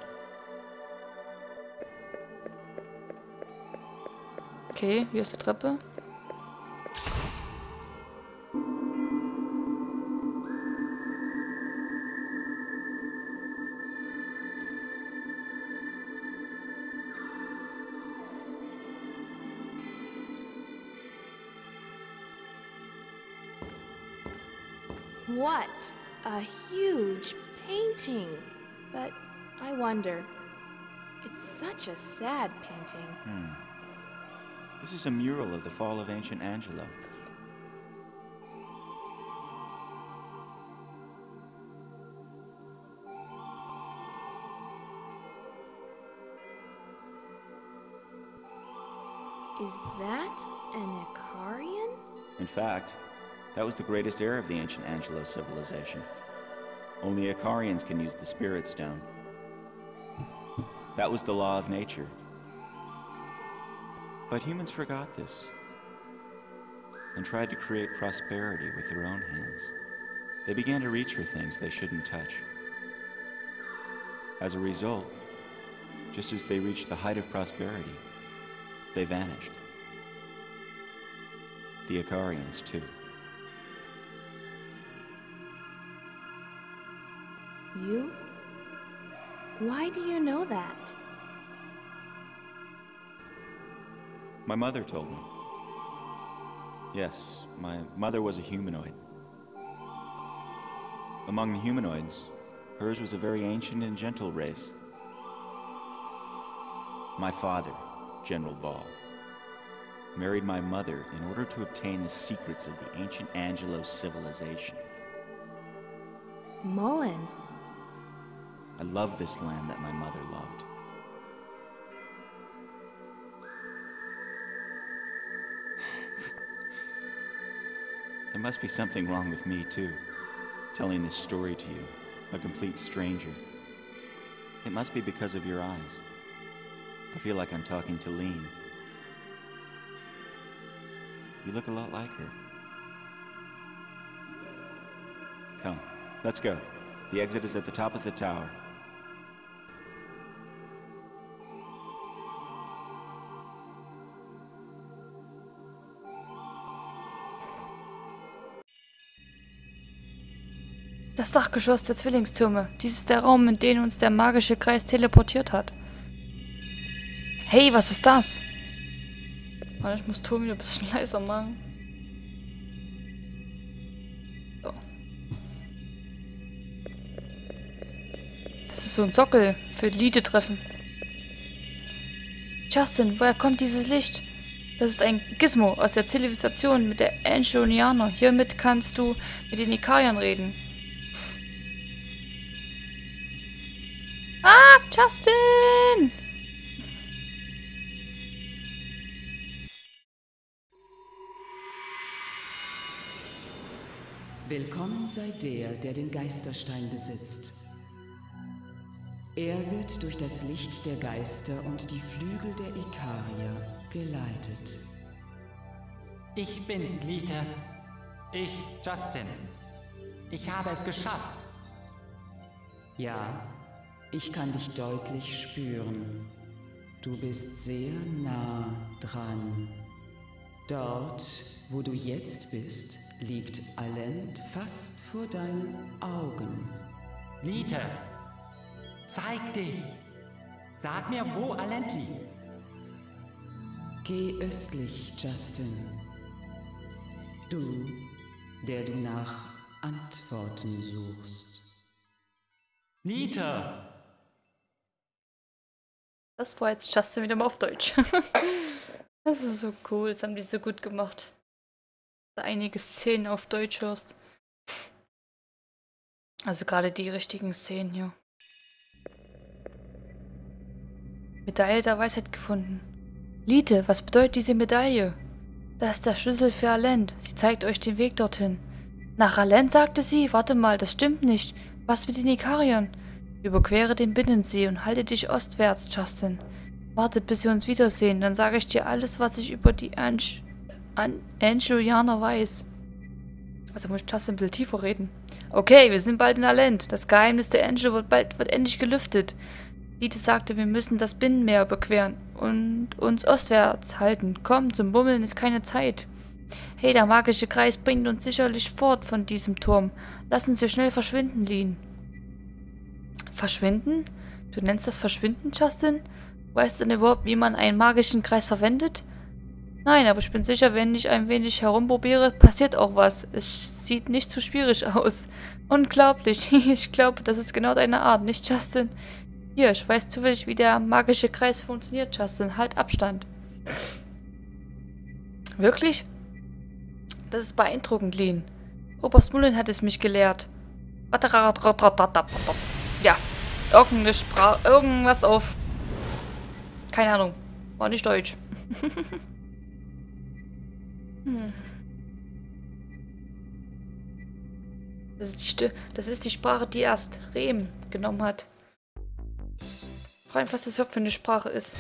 Okay, hier ist die Treppe. What a huge painting. But I wonder, it's such a sad painting. Hmm. This is a mural of the fall of ancient Angelo. Is that an Ikarian? In fact, that was the greatest heir of the ancient Angelo civilization. Only Ikarians can use the Spirit Stone. That was the law of nature. But humans forgot this, and tried to create prosperity with their own hands. They began to reach for things they shouldn't touch. As a result, just as they reached the height of prosperity, they vanished. The Ikarians, too. You? Why do you know that? My mother told me. Yes, my mother was a humanoid. Among the humanoids, hers was a very ancient and gentle race. My father, General Ball, married my mother in order to obtain the secrets of the ancient Angelo civilization. Mullen. I love this land that my mother loved. There must be something wrong with me, too, telling this story to you, a complete stranger. It must be because of your eyes. I feel like I'm talking to Lean. You look a lot like her. Come, let's go. The exit is at the top of the tower. Das Dachgeschoss der Zwillingstürme. Dies ist der Raum, in den uns der magische Kreis teleportiert hat. Hey, was ist das? Warte, ich muss Ton wieder ein bisschen leiser machen. So. Das ist so ein Sockel für Elite-Treffen. Justin, woher kommt dieses Licht? Das ist ein Gizmo aus der Zivilisation mit der Angelianer. Hiermit kannst du mit den Ikariern reden. Ah, Justin! Willkommen sei der, der den Geisterstein besitzt. Er wird durch das Licht der Geister und die Flügel der Ikarier geleitet. Ich bin's, Lita. Ich, Justin. Ich habe es geschafft. Ja, ich kann dich deutlich spüren. Du bist sehr nah dran. Dort, wo du jetzt bist, liegt Alent fast vor deinen Augen. Lita, zeig dich. Sag mir, wo Alent liegt. Geh östlich, Justin. Du, der du nach Antworten suchst. Lita! Das war jetzt Justin wieder mal auf Deutsch. Das ist so cool, das haben die so gut gemacht. Da einige Szenen auf Deutsch hörst. Also gerade die richtigen Szenen hier. Medaille der Weisheit gefunden. Lite, was bedeutet diese Medaille? Das ist der Schlüssel für Alent. Sie zeigt euch den Weg dorthin. Nach Alent, sagte sie. Warte mal, das stimmt nicht. Was mit den Ikariern? Überquere den Binnensee und halte dich ostwärts, Justin. Warte, bis wir uns wiedersehen. Dann sage ich dir alles, was ich über die Ange An Angelianer weiß. Also muss ich Justin ein bisschen tiefer reden. Okay, wir sind bald in Alent. Das Geheimnis der Angel wird bald wird endlich gelüftet. Lite sagte, wir müssen das Binnenmeer überqueren und uns ostwärts halten. Komm, zum Bummeln ist keine Zeit. Hey, der magische Kreis bringt uns sicherlich fort von diesem Turm. Lass uns hier schnell verschwinden, Lin. Verschwinden? Du nennst das Verschwinden, Justin? Weißt du denn überhaupt, wie man einen magischen Kreis verwendet? Nein, aber ich bin sicher, wenn ich ein wenig herumprobiere, passiert auch was. Es sieht nicht zu schwierig aus. Unglaublich. Ich glaube, das ist genau deine Art, nicht, Justin? Hier, ich weiß zufällig, wie der magische Kreis funktioniert, Justin. Halt Abstand. Wirklich? Das ist beeindruckend, Lin. Oberst Mullen hat es mich gelehrt. Ja, irgendeine Sprache, irgendwas auf... Keine Ahnung. War nicht Deutsch. hm. Das ist, die Sti das ist die Sprache, die erst Rehm genommen hat. Frag mich, was das überhaupt für eine Sprache ist.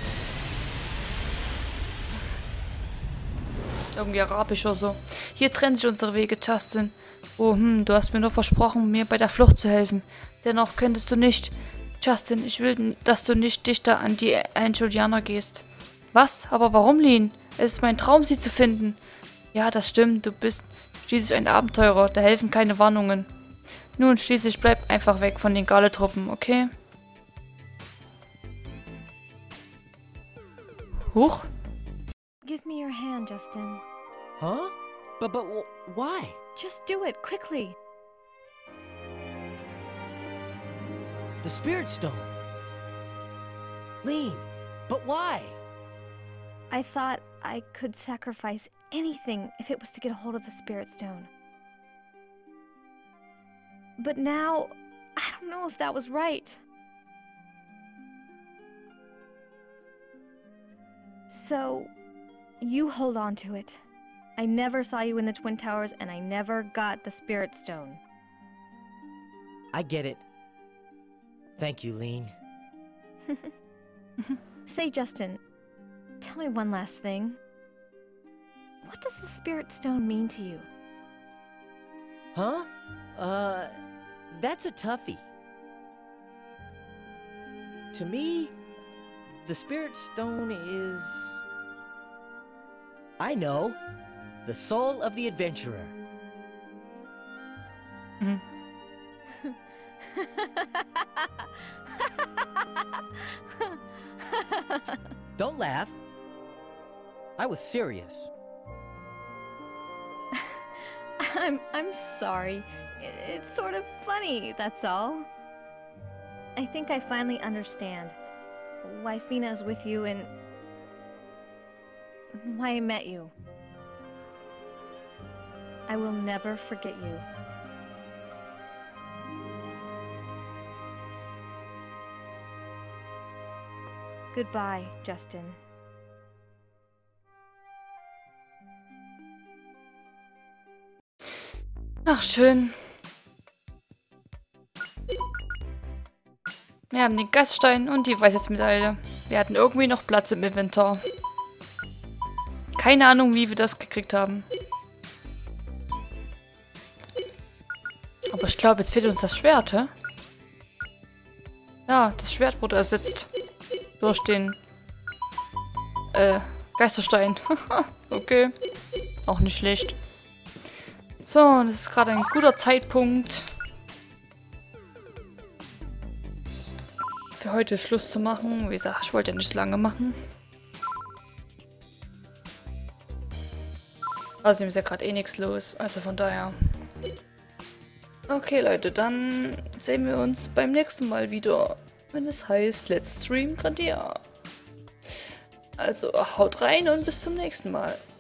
Irgendwie Arabisch oder so. Hier trennen sich unsere Wege, Justin. Oh, hm, du hast mir nur versprochen, mir bei der Flucht zu helfen. Dennoch könntest du nicht. Justin, ich will, dass du nicht dichter an die Angelianer gehst. Was? Aber warum, Lin? Es ist mein Traum, sie zu finden. Ja, das stimmt. Du bist schließlich ein Abenteurer. Da helfen keine Warnungen. Nun, schließlich bleib einfach weg von den Gale-Truppen, okay? Huch. Give me your hand, Justin. Huh? But but wh- why? Just do it, quickly. The Spirit Stone. Lean. But why? I thought I could sacrifice anything if it was to get a hold of the Spirit Stone. But now, I don't know if that was right. So, you hold on to it. I never saw you in the Twin Towers, and I never got the Spirit Stone. I get it. Thank you, Lean. Say, Justin, tell me one last thing. What does the Spirit Stone mean to you? Huh? Uh, that's a toughie. To me, the Spirit Stone is... I know. The soul of the adventurer. Mhm. Don't laugh. I was serious. I'm I'm sorry. I- It's sort of funny, that's all. I think I finally understand why Fina's with you and why I met you. I will never forget you. Goodbye, Justin. Ach, schön. Wir haben den Gaststein und die Weisheitsmedaille. Wir hatten irgendwie noch Platz im Inventar. Keine Ahnung, wie wir das gekriegt haben. Aber ich glaube, jetzt fehlt uns das Schwert, hä? Ja, das Schwert wurde ersetzt. Durch den äh, Geisterstein. Okay. Auch nicht schlecht. So, das ist gerade ein guter Zeitpunkt, für heute Schluss zu machen. Wie gesagt, ich wollte ja nicht so lange machen. Außerdem ist ja gerade eh nichts los. Also von daher. Okay, Leute, dann sehen wir uns beim nächsten Mal wieder, wenn es heißt Let's Stream Grandia. Also haut rein und bis zum nächsten Mal.